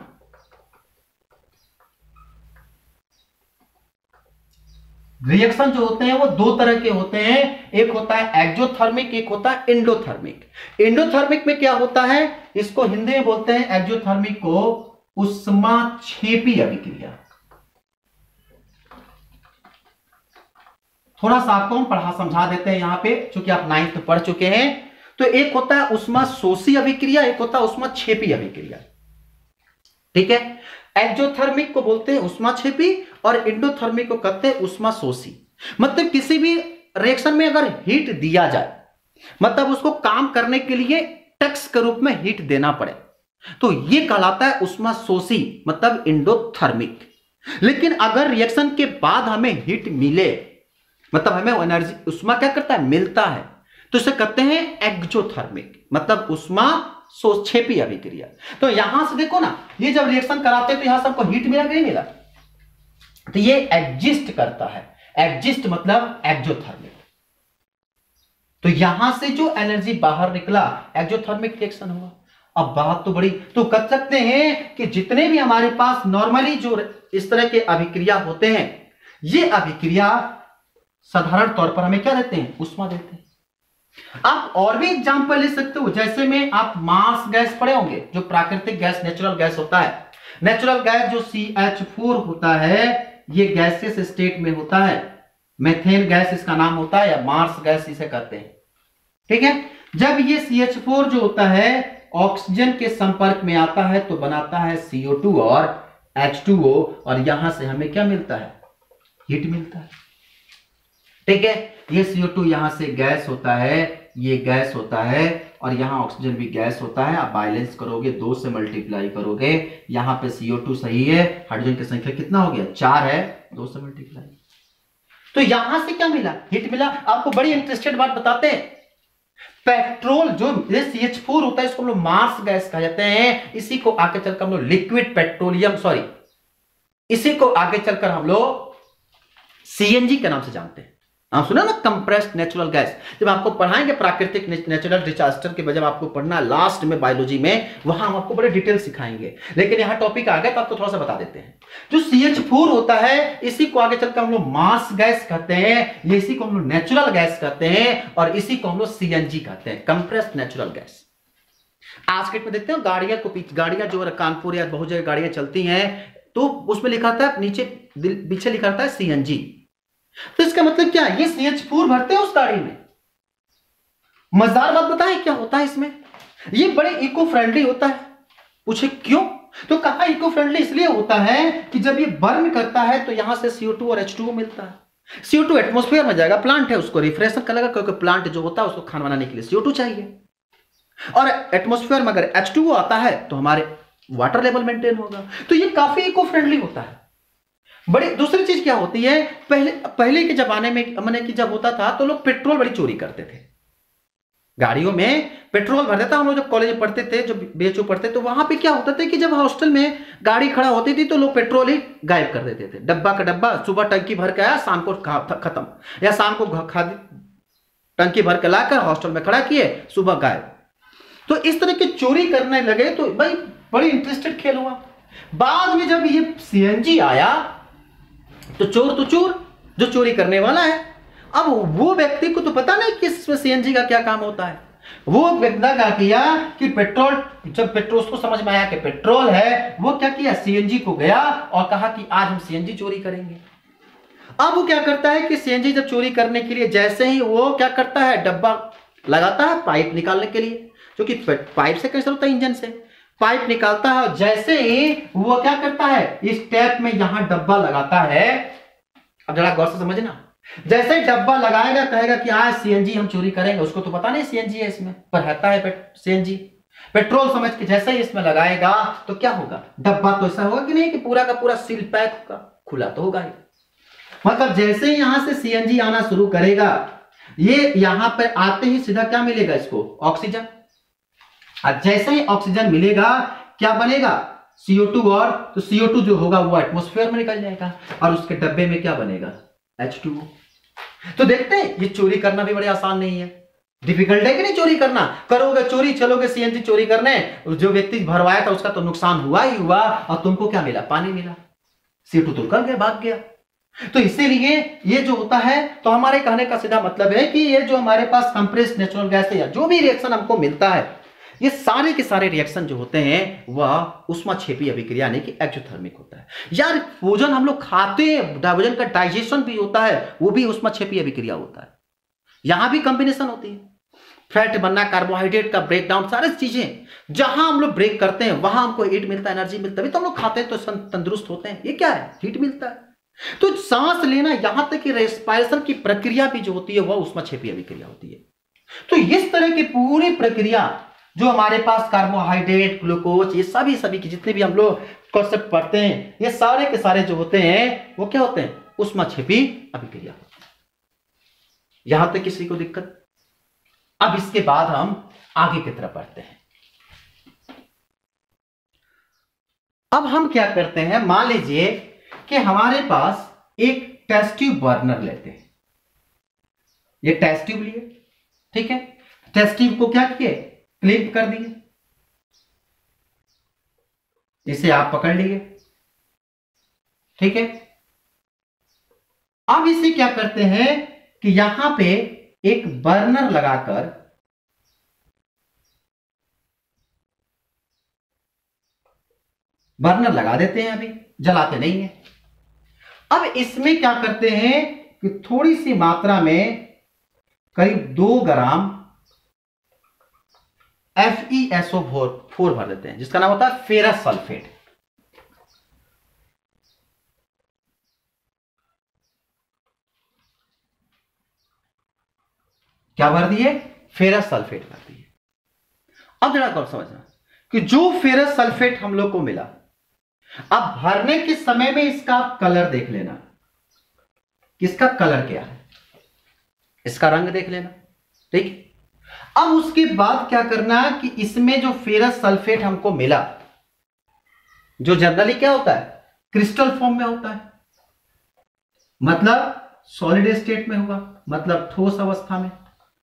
रिएक्शन जो होते हैं वो 2 तरह के होते हैं, एक होता है एक्सोथर्मिक, एक होता है एंडोथर्मिक। एंडोथर्मिक में क्या होता है, इसको हिंदी में बोलते हैं एक्सोथर्मिक को ऊष्माक्षेपी अभिक्रिया। थोड़ा सा आपको हम पढ़ा समझा देते हैं यहां पे, क्योंकि आप 9th में पढ़ चुके हैं। तो एक होता है ऊष्माशोषी अभिक्रिया, एक होता है ऊष्माक्षेपी अभिक्रिया। ठीक है, एक्सोथर्मिक को बोलते हैं ऊष्माक्षेपी और एंडोथर्मिक को कहते हैं ऊष्माशोषी। मतलब किसी भी रिएक्शन में अगर हीट दिया जाए, मतलब उसको काम करने के लिए टैक्स के रूप में हीट देना पड़े, तो यह कहलाता है ऊष्माशोषी, मतलब एंडोथर्मिक। लेकिन अगर रिएक्शन के बाद हमें हीट मिले, मतलब हमें एनर्जी, उष्मा क्या करता है? मिलता है, तो इसे कहते हैं एक्सोथर्मिक, मतलब ऊष्माक्षेपी अभिक्रिया। तो यहां से देखो ना, ये जब रिएक्शन कराते हैं तो यहां सबको हीट मिला कि नहीं मिला? तो ये एग्जिस्ट करता है, एग्जिस्ट मतलब एक्सोथर्मिक। तो यहां से जो एनर्जी बाहर निकला, एक्सोथर्मिक रिएक्शन हुआ। अब बात तो बड़ी, तो कह सकते हैं कि जितने भी हमारे पास नॉर्मली जो इस तरह के अभिक्रिया होते हैं, ये अभिक्रिया साधारण तौर पर हमें क्या देते हैं? उष्मा देते हैं। आप और भी एग्जांपल ले सकते हो, जैसे में आप मार्स गैस पढ़े होंगे, जो प्राकृतिक गैस, नेचुरल गैस होता है। नेचुरल गैस जो CH4 होता है, ये गैसेस स्टेट में होता है। मेथेन गैस इसका नाम होता है, या मार्स गैस इसे कहते हैं। ठीक है, जब ये CH4 जो होता है ऑक्सीजन के संपर्क में आता है तो बनाता है CO2 और H2O, और यहां से हमें क्या मिलता है, हीट मिलता है। ठीक है, ये CO2 यहां से गैस होता है, ये गैस होता है, और यहां ऑक्सीजन भी गैस होता है। आप बैलेंस करोगे, 2 से मल्टीप्लाई करोगे, यहां पे CO2 सही है, हाइड्रोजन की संख्या कितना हो गया, 4 है, 2 से मल्टीप्लाई। तो यहां से क्या मिला, हीट मिला। आपको बड़ी इंटरेस्टेड बात बताते हैं, पेट्रोल जो CH4 होता है इसको हम लोग मार्स गैस कहा जाते हैं, इसी को आगे चलकर हम लोग लिक्विड पेट्रोलियम, सॉरी, इसी को आगे चलकर हम लोग CNG के नाम से जानते हैं। आप सुना ना, कंप्रेस्ड नेचुरल गैस। जब आपको पढ़ाएंगे प्राकृतिक नेचुरल डिजास्टर के जब आपको पढ़ना लास्ट में बायोलॉजी में, वहां हम आपको बड़े डिटेल सिखाएंगे, लेकिन यहां टॉपिक आ गया तो आपको थोड़ा सा बता देते हैं। जो CH4 होता है इसी को आगे चलकर हम लोग मार्स गैस कहते हैं, इसी को हम लोग नेचुरल गैस कहते हैं, और इसी को हम लोग CNG कहते हैं, कंप्रेस्ड नेचुरल गैस। आज के में देखते हो गाड़ियां को, गाड़ियां जो कानपुर या बहुत जगह गाड़ियां चलती हैं तो उसमें लिखा था नीचे, पीछे लिखा था CNG। तो इसका मतलब क्या है, ये CH4 भरते हैं उस गाड़ी में। मजेदार बात बताएं क्या होता है इसमें, ये बड़े इको फ्रेंडली होता है। पूछे क्यों, तो कहा इको फ्रेंडली इसलिए होता है कि जब ये बर्न करता है तो यहां से CO2 और H2O मिलता है। CO2 एटमॉस्फेयर में जाएगा, प्लांट है उसको रिफ्रेश करेगा, क्योंकि प्लांट जो होता है उसको खाना बनाने के लिए CO2 चाहिए, और एटमॉस्फेयर में अगर H2O आता है तो हमारे वाटर लेवल मेंटेन होगा। तो ये काफी इको फ्रेंडली होता है। बड़ी दूसरी चीज क्या होती है, पहले के जमाने में मैंने कि जब होता था तो लोग पेट्रोल बड़ी चोरी करते थे, गाड़ियों में पेट्रोल भर देता। हम लोग जब कॉलेज में पढ़ते थे, जब BHU पढ़ते, तो वहां पे क्या होता था कि जब हॉस्टल में गाड़ी खड़ा होती थी तो लोग पेट्रोल ही गायब कर देते थे, डब्बा का डब्बा, सुबह टंकी भर के आया, शाम को खत्म, या शाम को टंकी भर के लाकर हॉस्टल में खड़ा किए, सुबह गायब। तो इस तरह की चोरी करने लगे तो भाई बड़ी इंटरेस्टेड खेल हुआ। बाद में जब ये CNG आया तो चोर जो चोरी करने वाला है, अब वो व्यक्ति को तो पता नहीं कि इसमें CNG का क्या काम होता है। वो व्यक्ति क्या किया कि पेट्रोल, जब पेट्रोल उसको समझ में आया कि पेट्रोल है, वो क्या किया, CNG को गया और कहा कि आज हम CNG चोरी करेंगे। अब वो क्या करता है कि CNG जब चोरी करने के लिए, जैसे ही वो क्या करता है, डब्बा लगाता है पाइप निकालने के लिए, जो कि पाइप से कैसे होता है, इंजन से पाइप निकालता है, और जैसे ही वो क्या करता है, इस टैप में यहां डब्बा लगाता है। अब जरा गौर से समझना, जैसे ही डब्बा लगाएगा कहेगा कि आज CNG हम चोरी करेंगे, उसको तो पता नहीं CNG है इसमें, पर रहता है CNG, पेट्रोल समझ के जैसे ही इसमें लगाएगा तो क्या होगा, डब्बा तो ऐसा होगा कि नहीं कि पूरा का पूरा सील पैक होगा, खुला तो होगा ही। मतलब जैसे ही यहां से CNG आना शुरू करेगा, ये यहां पर आते ही सीधा क्या मिलेगा इसको, ऑक्सीजन। जैसे ही ऑक्सीजन मिलेगा क्या बनेगा, CO2, और तो CO2 जो होगा वो एटमॉस्फेयर में निकल जाएगा, और उसके डब्बे में क्या बनेगा, H2O। तो देखते हैं ये चोरी करना भी बड़े आसान नहीं है, डिफिकल्ट है कि नहीं चोरी करना। करोगे चोरी, चलोगे CNG चोरी करने, जो व्यक्ति भरवाया था उसका तो नुकसान हुआ ही हुआ, और तुमको क्या मिला, पानी मिला, CO2 तो कर गया, भाग गया। तो इसीलिए ये जो होता है, तो हमारे कहने का सीधा मतलब है कि ये जो हमारे पास कंप्रेस्ड नेचुरल गैस है या जो भी रिएक्शन हमको मिलता है, ये सारे के सारे रिएक्शन जो होते हैं वह ऊष्माक्षेपी अभिक्रिया यानी कि एक्सोथर्मिक होता है। यार भोजन हम लोग खाते हैं, भोजन का डाइजेशन भी होता है, वो भी ऊष्माक्षेपी अभिक्रिया होता है। यहां भी कॉम्बिनेशन होती है, फैट बनना, कार्बोहाइड्रेट का ब्रेक डाउन, सारी चीजें जहां हम लोग ब्रेक करते हैं वहां हमको हीट मिलता है, एनर्जी मिलता है, तभी तो हम लोग खाते हैं तो तंदुरुस्त होते हैं। ये क्या है, हीट मिलता है। तो सांस लेना, यहां तक कि रेस्पिरेशन की प्रक्रिया भी जो होती है वह ऊष्माक्षेपी अभिक्रिया होती है। तो इस तरह की पूरी प्रक्रिया जो हमारे पास कार्बोहाइड्रेट, ग्लूकोज, ये सभी की जितने भी हम लोग कॉन्सेप्ट पढ़ते हैं, ये सारे के सारे जो होते हैं वो क्या होते हैं, ऊष्माक्षेपी अभिक्रिया। यहां तक किसी को दिक्कत। अब इसके बाद हम आगे की तरफ बढ़ते हैं। अब हम क्या करते हैं, मान लीजिए कि हमारे पास एक टेस्ट ट्यूब बर्नर लेते हैं, ये टेस्ट ट्यूब लिए, ठीक है। टेस्ट ट्यूब को क्या किए, क्लिप कर दिए, इसे आप पकड़ लिए, ठीक है। अब इसे क्या करते हैं कि यहां पे एक बर्नर लगाकर बर्नर लगा देते हैं, अभी जलाते नहीं है। अब इसमें क्या करते हैं कि थोड़ी सी मात्रा में करीब 2 ग्राम FeSO4 भर देते हैं, जिसका नाम होता है फेरस सल्फेट। क्या भर दिए? फेरस सल्फेट भर दिए। अब जरा गौर समझना कि जो फेरस सल्फेट हम लोग को मिला, अब भरने के समय में इसका कलर देख लेना, किसका कलर क्या है, इसका रंग देख लेना, ठीक। अब उसके बाद क्या करना कि इसमें जो फेरस सल्फेट हमको मिला, जो जनरली क्या होता है, क्रिस्टल फॉर्म में होता है, मतलब सॉलिड स्टेट में होगा, मतलब ठोस अवस्था में।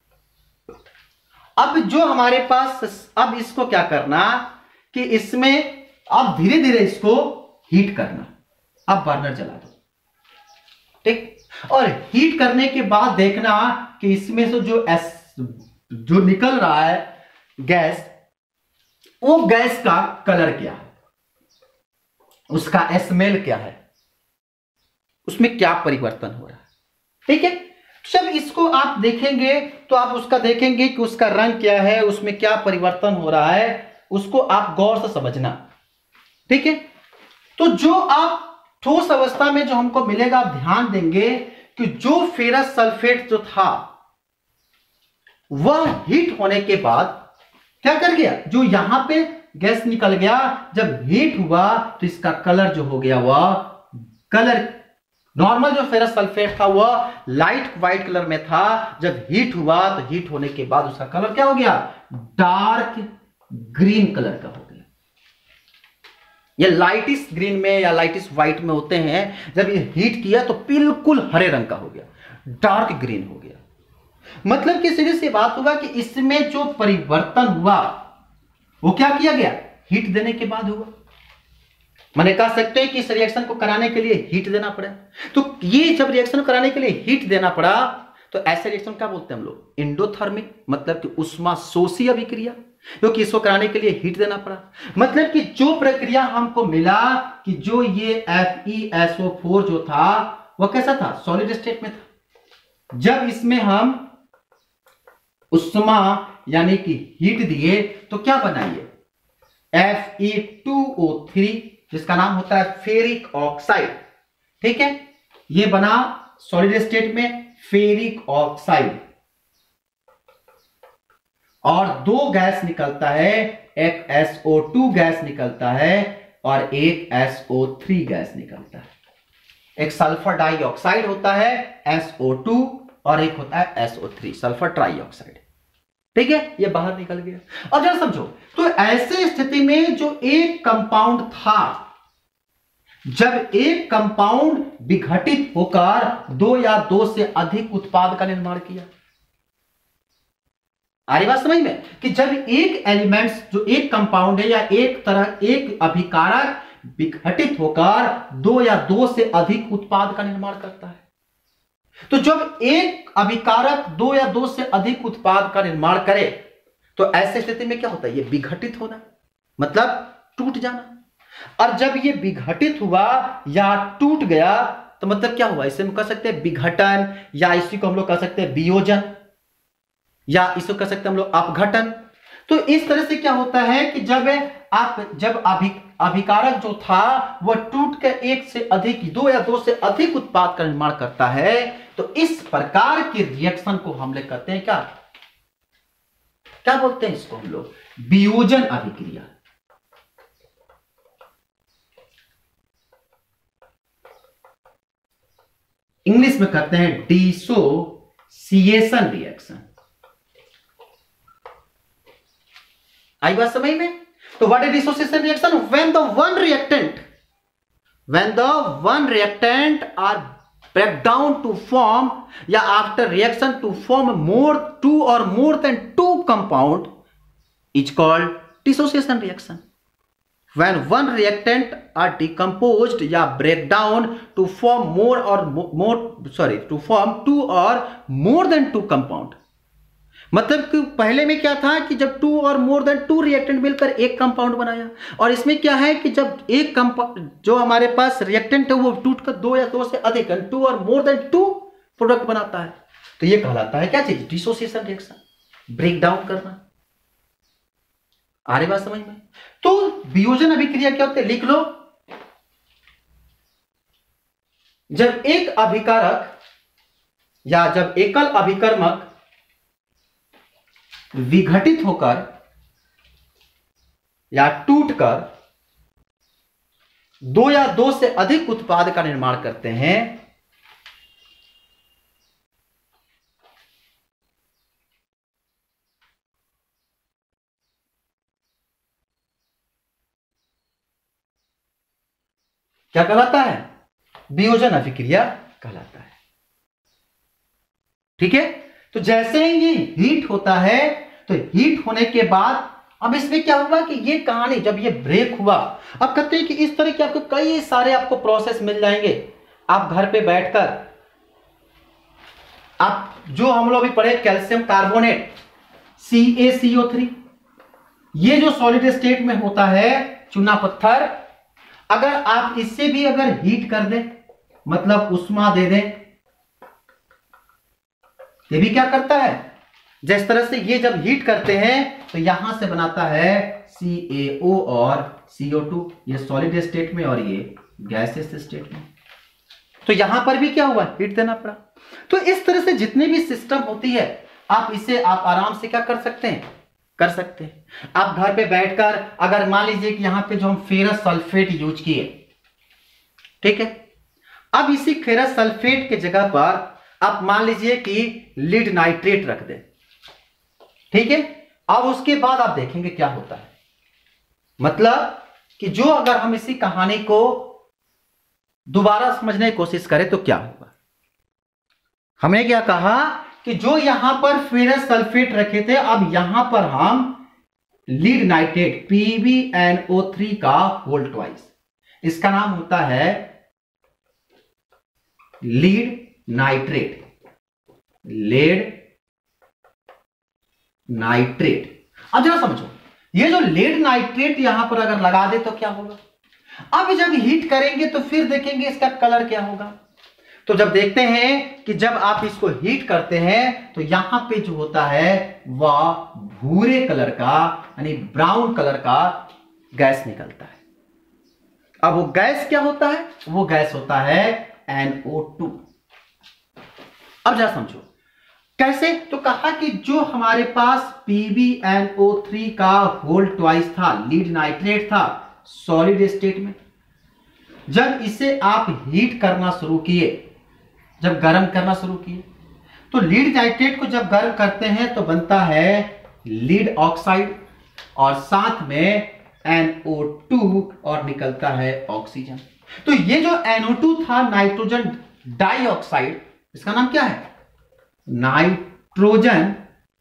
अब जो हमारे पास, अब इसको क्या करना कि इसमें अब धीरे धीरे इसको हीट करना। अब बर्नर जला दो, ठीक। और हीट करने के बाद देखना कि इसमें से जो निकल रहा है गैस, वो गैस का कलर क्या है, उसका स्मेल क्या है, उसमें क्या परिवर्तन हो रहा है, ठीक है। जब इसको आप देखेंगे तो आप उसका देखेंगे कि उसका रंग क्या है, उसमें क्या परिवर्तन हो रहा है, उसको आप गौर से समझना, ठीक है। तो जो आप ठोस अवस्था में जो हमको मिलेगा, आप ध्यान देंगे कि जो फेरस सल्फेट जो था वह हीट होने के बाद क्या कर गया, जो यहां पे गैस निकल गया, जब हीट हुआ तो इसका कलर जो हो गया वह कलर, नॉर्मल जो फेरस सल्फेट था वह लाइट व्हाइट कलर में था, जब हीट हुआ तो हीट होने के बाद उसका कलर क्या हो गया, डार्क ग्रीन कलर का हो गया। ये लाइटिस ग्रीन में या लाइटिस व्हाइट में होते हैं, जब ये हीट किया तो बिल्कुल हरे रंग का हो गया, डार्क ग्रीन हो गया। मतलब कि सीधे सी बात होगा कि इसमें जो परिवर्तन हुआ वो क्या किया गया, हीट देने के बाद हुआ। मैंने कह सकते हैं कि इस रिएक्शन को कराने के लिए हीट देना पड़ा, तो ये जब रिएक्शन कराने के लिए हीट देना पड़ा तो ऐसे रिएक्शन क्या बोलते हैं हम लोग, एंडोथर्मिक, मतलब कि उष्मा शोषी अभिक्रिया, क्योंकि इसको कराने के लिए हीट देना पड़ा। मतलब कि जो प्रक्रिया हमको मिला कि जो ये FeSO4 जो था वह कैसा था, सॉलिड स्टेट में था। जब इसमें हम उष्मा यानी कि हीट दिए तो क्या बनाइए, Fe2O3, जिसका नाम होता है फेरिक ऑक्साइड, ठीक है। ये बना सॉलिड स्टेट में फेरिक ऑक्साइड, और दो गैस निकलता है, एक SO2 गैस निकलता है और एक SO3 गैस निकलता है। एक सल्फर डाइऑक्साइड होता है SO2 और एक होता है SO3 सल्फर ट्राइऑक्साइड, ठीक है। ये बाहर निकल गया। और जरा समझो, तो ऐसे स्थिति में जो एक कंपाउंड था, जब एक कंपाउंड विघटित होकर दो या दो से अधिक उत्पाद का निर्माण किया, आ रही बात समझ में, कि जब एक एलिमेंट्स, जो एक कंपाउंड है या एक अभिकारक विघटित होकर दो या दो से अधिक उत्पाद का निर्माण करता है, तो जब एक अभिकारक दो या दो से अधिक उत्पाद का निर्माण करे तो ऐसे स्थिति में क्या होता है, ये विघटित होना, मतलब टूट जाना। और जब ये विघटित हुआ या टूट गया तो मतलब क्या हुआ, इसे हम कह सकते हैं विघटन, या इसी को हम लोग कह सकते हैं वियोजन, या इसको कह सकते हैं हम लोग अपघटन। तो इस तरह से क्या होता है कि जब अभिकारक जो था वह टूट के एक से अधिक, दो या दो से अधिक उत्पाद का निर्माण करता है, तो इस प्रकार की रिएक्शन को हम लोग कहते हैं क्या बोलते हैं इसको हम लोग, वियोजन अभिक्रिया। इंग्लिश में कहते हैं डिसोसिएशन रिएक्शन। आई बात समझ में? तो what is dissociation reaction? When the one reactant are break down to form, या after reaction to form two or more than two compound is called dissociation reaction. When one reactant are decomposed या break down to form to form two or more than two compound, मतलब कि पहले में क्या था कि जब to और मोर देन टू रिएक्टेंट मिलकर एक कंपाउंड बनाया, और इसमें क्या है कि जब एक कंपाउंड जो हमारे पास रिएक्टेंट है वो टूटकर दो या दो से अधिक, टू और मोर देन टू प्रोडक्ट बनाता है, तो ये कहलाता है क्या चीज, डिसोसिएशन रिएक्शन, ब्रेक डाउन करना। आ रही बात समझ में? तो वियोजन अभिक्रिया क्या होती है, लिख लो, जब एक अभिकारक या जब एकल अभिकर्मक विघटित होकर या टूटकर दो या दो से अधिक उत्पाद का निर्माण करते हैं, क्या कहलाता है? वियोजन अभिक्रिया कहलाता है। ठीक है, तो जैसे ही ये हीट होता है, तो हीट होने के बाद अब इसमें क्या हुआ कि ये कहानी जब ये ब्रेक हुआ, अब कहते हैं कि इस तरह के आपको कई सारे आपको प्रोसेस मिल जाएंगे। आप घर पे बैठकर आप जो हम लोग भी पढ़े कैल्शियम कार्बोनेट CaCO3, ये जो सॉलिड स्टेट में होता है चूना पत्थर, अगर आप इससे भी अगर हीट कर दें, मतलब उष्मा दे दें, ये भी क्या करता है, जिस तरह से ये जब हीट करते हैं तो यहां से बनाता है CaO और CO2, ये सॉलिड स्टेट में और ये गैसेस स्टेट में। तो यहां पर भी क्या हुआ, हीट देना पड़ा। तो इस तरह से जितनी भी सिस्टम होती है, आप इसे आप आराम से क्या कर सकते हैं, कर सकते हैं। आप घर पे बैठकर अगर मान लीजिए कि यहां पे जो हम फेरस सल्फेट यूज किए, ठीक है, अब इसी फेरस सल्फेट के जगह पर आप मान लीजिए कि लीड नाइट्रेट रख दें, ठीक है। अब उसके बाद आप देखेंगे क्या होता है, मतलब कि जो अगर हम इसी कहानी को दोबारा समझने की कोशिश करें तो क्या होगा। हमने क्या कहा कि जो यहां पर फेरस सल्फेट रखे थे, अब यहां पर हम लीड नाइट्रेट PbNO3 का होल ट्वाइस, इसका नाम होता है लीड नाइट्रेट, लेड नाइट्रेट। अब जरा समझो, ये जो लेड नाइट्रेट यहां पर अगर लगा दे तो क्या होगा। अब जब हीट करेंगे तो फिर देखेंगे इसका कलर क्या होगा। तो जब देखते हैं कि जब आप इसको हीट करते हैं तो यहां पे जो होता है वह भूरे कलर का यानी ब्राउन कलर का गैस निकलता है। अब वो गैस क्या होता है, वो गैस होता है NO2। अब जरा समझो कैसे, तो कहा कि जो हमारे पास PbNO3 का होल ट्वाइस था, लीड नाइट्रेट था सॉलिड स्टेट में, जब इसे आप हीट करना शुरू किए, जब गर्म करना शुरू किए, तो लीड नाइट्रेट को जब गर्म करते हैं तो बनता है लीड ऑक्साइड और साथ में NO2 और निकलता है ऑक्सीजन। तो ये जो NO2 था नाइट्रोजन डाइऑक्साइड, इसका नाम क्या है, नाइट्रोजन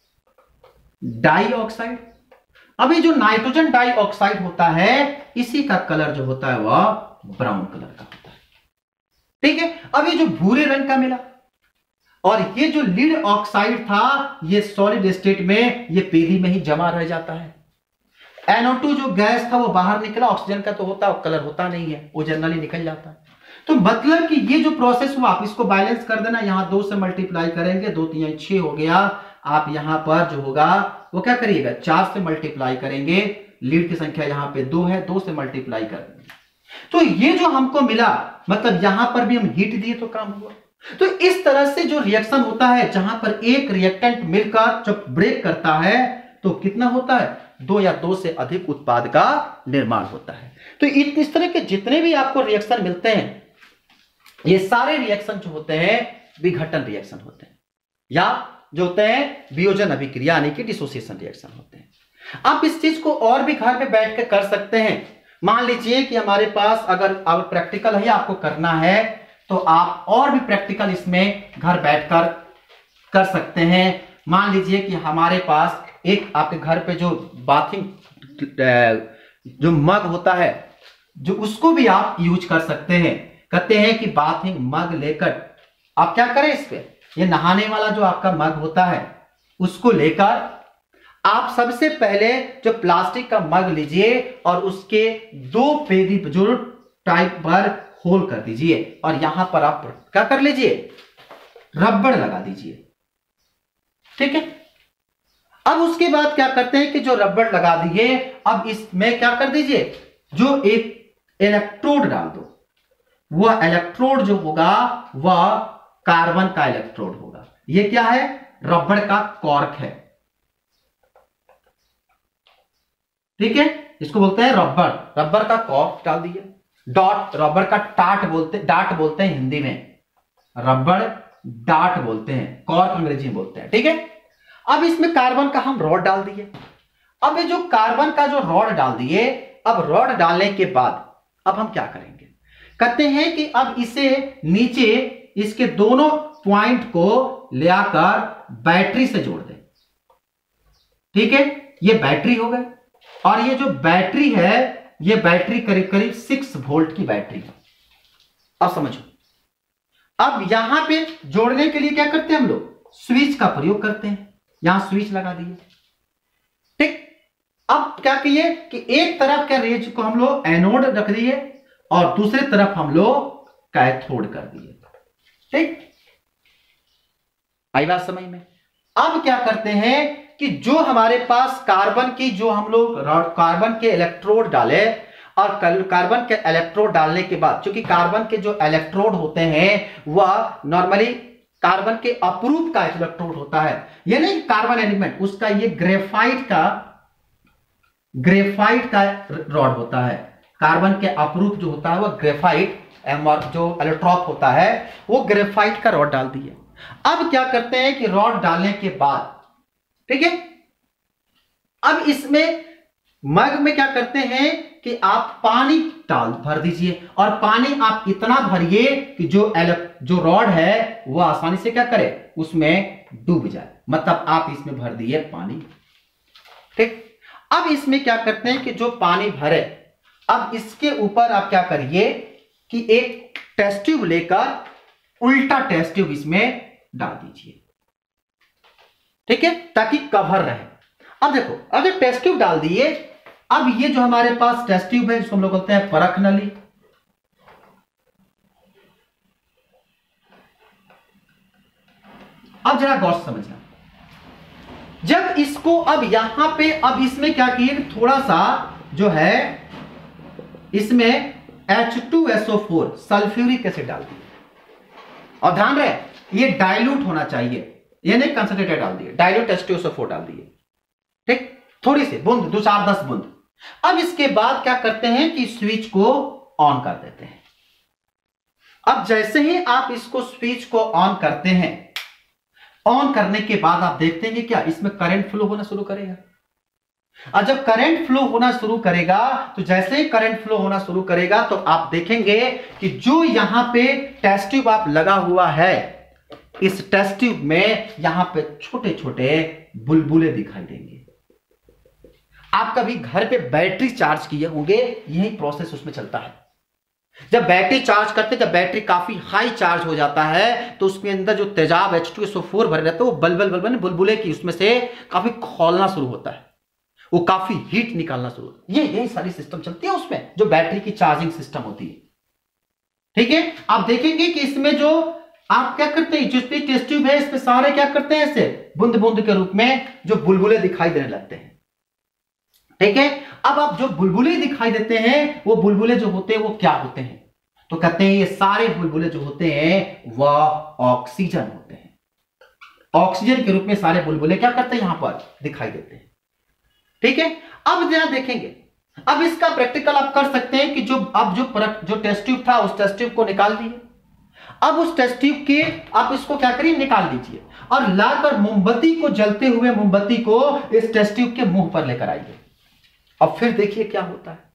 डाइऑक्साइड। अब ये जो नाइट्रोजन डाइऑक्साइड होता है, इसी का कलर जो होता है वह ब्राउन कलर का होता है, ठीक है। अब ये जो भूरे रंग का मिला, और ये जो लीड ऑक्साइड था ये सॉलिड स्टेट में ये पेली में ही जमा रह जाता है। NO2 जो गैस था वो बाहर निकला, ऑक्सीजन का तो होता है कलर होता नहीं है, वो जनरली निकल जाता है। तो मतलब कि ये जो प्रोसेस हुआ, आप इसको बैलेंस कर देना, यहां 2 से मल्टीप्लाई करेंगे, 2 3 6 हो गया। आप यहां पर जो होगा वो क्या करिएगा, 4 से मल्टीप्लाई करेंगे, लीड की संख्या यहां पे 2 है, 2 से मल्टीप्लाई कर देंगे। तो ये जो हमको मिला, मतलब यहां पर भी हम हीट दिए तो काम हुआ। तो इस तरह से जो रिएक्शन होता है, जहां पर एक रिएक्टेंट मिलकर जब ब्रेक करता है तो कितना होता है, 2 या 2 से अधिक उत्पाद का निर्माण होता है। तो इस तरह के जितने भी आपको रिएक्शन मिलते हैं, ये सारे रिएक्शन जो होते हैं विघटन रिएक्शन होते हैं, या जो होते हैं वियोजन अभिक्रिया यानी कि डिसोसिएशन रिएक्शन होते हैं। आप इस चीज को और भी घर पे बैठ के कर सकते हैं। मान लीजिए कि हमारे पास अगर अब प्रैक्टिकल है, आपको करना है, तो आप और भी प्रैक्टिकल इसमें घर बैठकर कर सकते हैं। मान लीजिए कि हमारे पास एक आपके घर पे जो बाथिंग जो मग होता है, जो उसको भी आप यूज कर सकते हैं। कहते हैं कि बाथिंग मग लेकर आप क्या करें, इस पे ये नहाने वाला जो आपका मग होता है उसको लेकर आप सबसे पहले जो प्लास्टिक का मग लीजिए और उसके 2 पेदी जो टाइप पर होल कर दीजिए, और यहां पर आप क्या कर लीजिए, रबड़ लगा दीजिए, ठीक है। अब उसके बाद क्या करते हैं कि जो रबड़ लगा दिए, अब इसमें क्या कर दीजिए, जो एक इलेक्ट्रोड डाल दो। वह इलेक्ट्रोड जो होगा वह कार्बन का इलेक्ट्रोड होगा। यह क्या है, रबड़ का कॉर्क है, ठीक है, इसको बोलते हैं रबर। रबर का कॉर्क डाल दिए, डॉट, रबर का डाट बोलते हैं हिंदी में, रबर डाट बोलते हैं, कॉर्क अंग्रेजी में बोलते हैं। ठीक है, अब इसमें कार्बन का हम रॉड डाल दिए। अब ये जो कार्बन का जो रॉड डाल दिए, अब रॉड डालने के बाद अब हम क्या करेंगे, कहते हैं कि अब इसे नीचे इसके दोनों पॉइंट को ले आकर बैटरी से जोड़ दें। ठीक है, ये बैटरी हो गई, और ये जो बैटरी है, ये बैटरी करीब करीब 6 वोल्ट की बैटरी है। अब समझो, अब यहां पे जोड़ने के लिए क्या करते हैं हम लोग, स्विच का प्रयोग करते हैं। यहां स्विच लगा दिए। ठीक, अब क्या किए कि एक तरफ क्या रेज को हम लोग एनोड रख दिए और दूसरी तरफ हम लोग कैथोड कर दिए। ठीक, आई बात समझ में। अब क्या करते हैं कि जो हमारे पास कार्बन की जो हम लोग कार्बन के इलेक्ट्रोड डाले, और कार्बन के इलेक्ट्रोड डालने के बाद, क्योंकि कार्बन के जो इलेक्ट्रोड होते हैं वह नॉर्मली कार्बन के अप्रूप का इलेक्ट्रोड होता है, ये नहीं कार्बन एलिमेंट, उसका ये ग्रेफाइट का रॉड होता है। कार्बन के अप्रूप जो होता है वह ग्रेफाइट, और जो इलेक्ट्रोप होता है वो ग्रेफाइट का रॉड डाल दिए। अब क्या करते हैं कि रॉड डालने के बाद, ठीक है, अब इसमें मग में क्या करते हैं कि आप पानी भर दीजिए, और पानी आप इतना भरिए कि जो रॉड है वो आसानी से क्या करे, उसमें डूब जाए। मतलब आप इसमें भर दिए पानी। ठीक, अब इसमें क्या करते हैं कि जो पानी भरे, अब इसके ऊपर आप क्या करिए कि एक टेस्ट ट्यूब लेकर उल्टा टेस्ट ट्यूब इसमें डाल दीजिए। ठीक है, ताकि कवर रहे। अब देखो, अब जब टेस्ट ट्यूब डाल दिए, अब ये जो हमारे पास टेस्ट ट्यूब है जिसको हम लोग बोलते हैं परख नली। अब जरा गौर से समझना, जब इसको अब यहां पे अब इसमें क्या किए, थोड़ा सा जो है इसमें H2SO4 सल्फ्यूरिक एसिड डाल दिए, और ध्यान रहे ये डाइल्यूट होना चाहिए, ये नहीं कंसंट्रेटेड डाल दिए, डाइल्यूट H2SO4 डाल दिए। ठीक, थोड़ी सी बूंद, 2-4-10 बूंद। अब इसके बाद क्या करते हैं कि स्विच को ऑन कर देते हैं। अब जैसे ही आप इसको स्विच को ऑन करते हैं, ऑन करने के बाद आप देखते हैं कि क्या इसमें करंट फ्लो होना शुरू करेगा। और जब करंट फ्लो होना शुरू करेगा, तो जैसे ही करंट फ्लो होना शुरू करेगा तो आप देखेंगे कि जो यहां पे टेस्ट ट्यूब आप लगा हुआ है, इस टेस्ट ट्यूब में यहां पे छोटे छोटे बुलबुले दिखाई देंगे। आप कभी घर पे बैटरी चार्ज किए होंगे, यही प्रोसेस उसमें चलता है। जब बैटरी चार्ज करते, जब बैटरी काफी हाई चार्ज हो जाता है, तो उसके अंदर जो तेजाब H2SO4 भरे रहते हैं, वो बलबल बुलबुले की उसमें से काफी खोलना शुरू होता है, वो काफी हीट निकालना शुरू होता है। यही सारी सिस्टम चलती है उसमें, जो बैटरी की चार्जिंग सिस्टम होती है। ठीक है, आप देखेंगे कि इसमें जो आप क्या करते हैं, जो टेस्ट ट्यूब है इसमें सारे क्या करते हैं, ऐसे बूंद बूंद के रूप में जो बुलबुले दिखाई देने लगते हैं। ठीक है, अब आप जो बुलबुले दिखाई देते हैं, वो बुलबुले जो होते हैं वो क्या होते हैं, तो कहते हैं ये सारे बुलबुले जो होते हैं वह ऑक्सीजन होते हैं। ऑक्सीजन के रूप में सारे बुलबुले क्या करते हैं, यहां पर दिखाई देते हैं। ठीक है, अब जरा देखेंगे, अब इसका प्रैक्टिकल आप कर सकते हैं कि जो टेस्ट ट्यूब था उस टेस्ट ट्यूब को निकाल दिए। अब उस टेस्ट ट्यूब के आप इसको क्या करिए, निकाल दीजिए, और लाकर मोमबत्ती को, जलते हुए मोमबत्ती को इस टेस्ट ट्यूब के मुंह पर लेकर आइए, और फिर देखिए क्या होता है।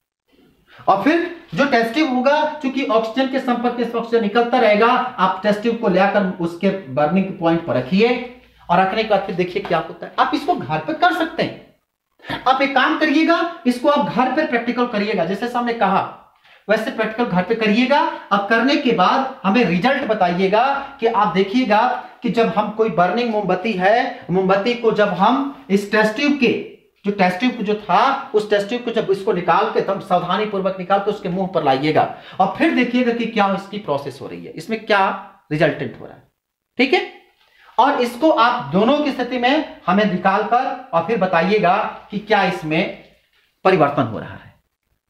और फिर जो टेस्ट ट्यूब होगा, क्योंकि ऑक्सीजन के संपर्क से ऑक्सीजन निकलता रहेगा, आप टेस्ट ट्यूब को लेकर उसके बर्निंग पॉइंट पर रखिए, और रखने के बाद फिर देखिए क्या होता है। आप इसको घर पर कर सकते हैं। आप एक काम करिएगा, इसको आप घर पर प्रैक्टिकल करिएगा, जैसे सामने कहा वैसे प्रैक्टिकल घर पे करिएगा। अब करने के बाद हमें रिजल्ट बताइएगा कि आप देखिएगा कि जब हम कोई बर्निंग मोमबत्ती है, मोमबत्ती को जब हम इस टेस्ट ट्यूब के, जो टेस्ट ट्यूब जो था उस टेस्ट ट्यूब को जब इसको निकाल के, तब सावधानी पूर्वक निकाल के उसके मुंह पर लाइएगा, और फिर देखिएगा कि क्या इसकी प्रोसेस हो रही है, इसमें क्या रिजल्टेंट हो रहा है। ठीक है, और इसको आप दोनों की स्थिति में हमें निकालकर और फिर बताइएगा कि क्या इसमें परिवर्तन हो रहा है।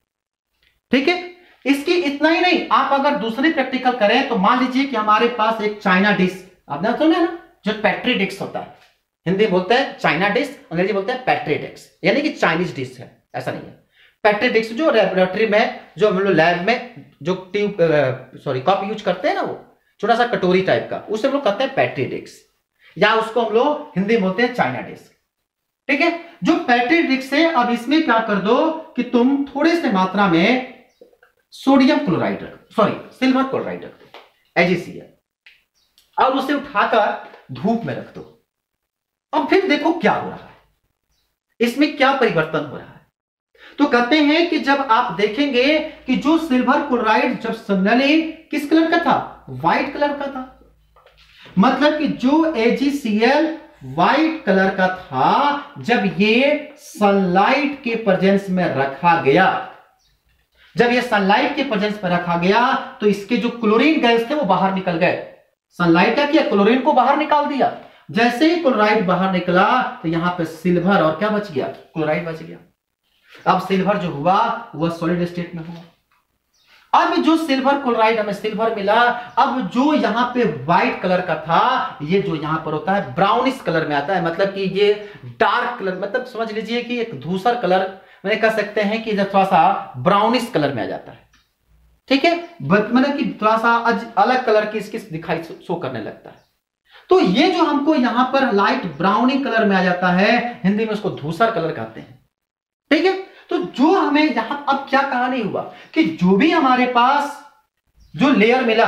ठीक है, इसकी इतना ही नहीं, आप अगर दूसरी प्रैक्टिकल करें तो मान लीजिए कि हमारे पास एक चाइना डिश, आपने सुना ना, जो पेट्री डिश होता है, हिंदी बोलते हैं चाइना डिश, अंग्रेजी बोलते हैं पेट्री डिश, यानी कि चाइनीज डिश है। ऐसा नहीं है। पेट्री डिस्क जो लेबोरेटरी में, जो हम लोग लैब में जो ट्यूब कप यूज करते हैं ना, वो छोटा सा कटोरी टाइप का, उसे हम लोग कहते हैं पेट्री डिस्क, या उसको हम लोग हिंदी में बोलते हैं चाइना डिस्क। ठीक है, जो पेट्री डिस्क है, अब इसमें क्या कर दो कि तुम थोड़े से मात्रा में सोडियम क्लोराइड सिल्वर क्लोराइड रख दो, AgCl, और उसे उठाकर धूप में रख दो। अब फिर देखो क्या हो रहा है, इसमें क्या परिवर्तन हो रहा है। तो कहते हैं कि जब आप देखेंगे कि जो सिल्वर क्लोराइड जब सडनली किस कलर का था, व्हाइट कलर का था, मतलब कि जो AgCl व्हाइट कलर का था, जब ये सनलाइट के प्रेजेंस में रखा गया, जब ये सनलाइट के प्रेजेंस में रखा गया, तो इसके जो क्लोरीन गैस थे वो बाहर निकल गए। सनलाइट क्या किया, क्लोरीन को बाहर निकाल दिया। जैसे ही क्लोराइड बाहर निकला तो यहां पे सिल्वर और क्या बच गया, क्लोराइड बच गया। अब सिल्वर जो हुआ वह सॉलिड स्टेट में हुआ। अब जो सिल्वर क्लोराइड हमें सिल्वर मिला, अब जो यहां पे व्हाइट कलर का था, ये जो यहां पर होता है ब्राउनिश कलर में आता है, मतलब कि ये डार्क कलर, मतलब समझ लीजिए कि एक धूसर कलर, मैंने कह सकते हैं कि थोड़ा सा ब्राउनिश कलर में आ जाता है। ठीक है, मतलब कि थोड़ा सा अलग कलर की इसकी दिखाई शो करने लगता है। तो ये जो हमको यहां पर लाइट ब्राउनी कलर में आ जाता है, हिंदी में उसको धूसर कलर कहते हैं। ठीक है, तो जो हमें यहां अब क्या कहा नहीं हुआ कि जो भी हमारे पास जो लेयर मिला,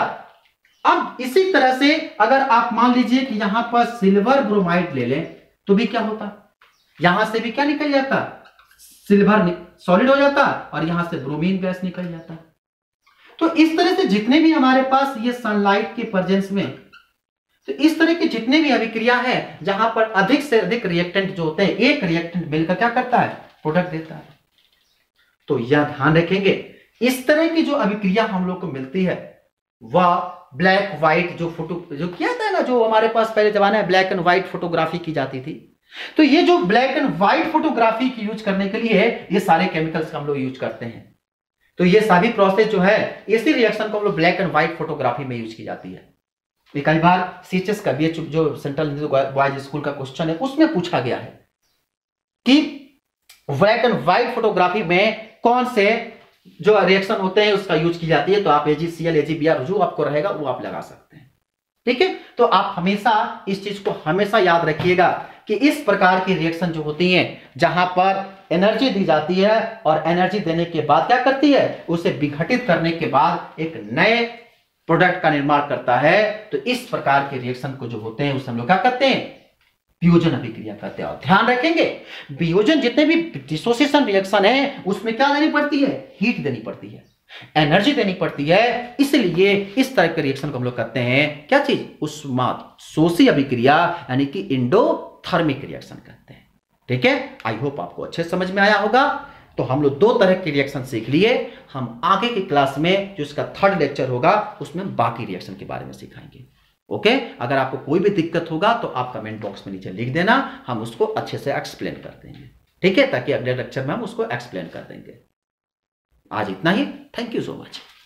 अब इसी तरह से अगर आप मान लीजिए कि यहां पर सिल्वर ब्रोमाइड ले लें तो भी क्या होता, यहां से भी क्या निकल जाता, सिल्वर सॉलिड हो जाता और यहां से ब्रोमीन गैस निकल जाता। तो इस तरह से जितने भी हमारे पास ये सनलाइट के प्रेजेंस में, तो इस तरह की जितने भी अभिक्रिया है जहां पर अधिक से अधिक रिएक्टेंट जो होते हैं, एक रिएक्टेंट मिलकर क्या करता है, प्रोडक्ट देता है। तो यह ध्यान रखेंगे, इस तरह की जो अभिक्रिया हम लोग को मिलती है वह ब्लैक व्हाइट जो फोटो जो किया था ना, जो हमारे पास पहले जमाने में ब्लैक एंड व्हाइट फोटोग्राफी की जाती थी, तो ये जो ब्लैक एंड व्हाइट फोटोग्राफी की यूज करने के लिए ये सारे केमिकल्स हम लोग यूज करते हैं। तो ये सभी प्रोसेस जो है, इसी रिएक्शन को हम लोग ब्लैक एंड व्हाइट फोटोग्राफी में यूज की जाती है। कई बार सीएचएस का बीएच जो सेंट्रल बॉयज स्कूल का क्वेश्चन है उसमें पूछा गया है कि ब्लैक एंड व्हाइट फोटोग्राफी में कौन से जो रिएक्शन होते हैं उसका यूज की जाती है, तो आप AgCl AgBr जो आपको रहेगा वो आप लगा सकते हैं। ठीक है, तो आप हमेशा इस चीज को हमेशा याद रखिएगा कि इस प्रकार की रिएक्शन जो होती हैं, जहां पर एनर्जी दी जाती है और एनर्जी देने के बाद क्या करती है, उसे विघटित करने के बाद एक नए प्रोडक्ट का निर्माण करता है। तो इस प्रकार के रिएक्शन को जो होते हैं उसे हम लोग क्या कहते हैं, वियोजन अभिक्रिया कहते हैं। और ध्यान रखेंगे, वियोजन जितने भी डिसोसिएशन रिएक्शन है उसमें क्या देनी पड़ती है, हीट देनी पड़ती है, एनर्जी देनी पड़ती है। इसलिए इस तरह के रिएक्शन को हम लोग कहते हैं क्या चीज, उष्माशोषी अभिक्रिया, यानी कि एंडोथर्मिक रिएक्शन कहते हैं। ठीक है, आई होप आपको अच्छे समझ में आया होगा। तो हम लोग दो तरह के रिएक्शन सीख लिए। हम आगे की क्लास में जो इसका 3rd लेक्चर होगा उसमें बाकी रिएक्शन के बारे में सिखाएंगे। ओके, अगर आपको कोई भी दिक्कत होगा तो आप कमेंट बॉक्स में नीचे लिख देना, हम उसको अच्छे से एक्सप्लेन कर देंगे। ठीक है, ताकि अगले लेक्चर में हम उसको एक्सप्लेन कर देंगे। आज इतना ही, थैंक यू सो मच।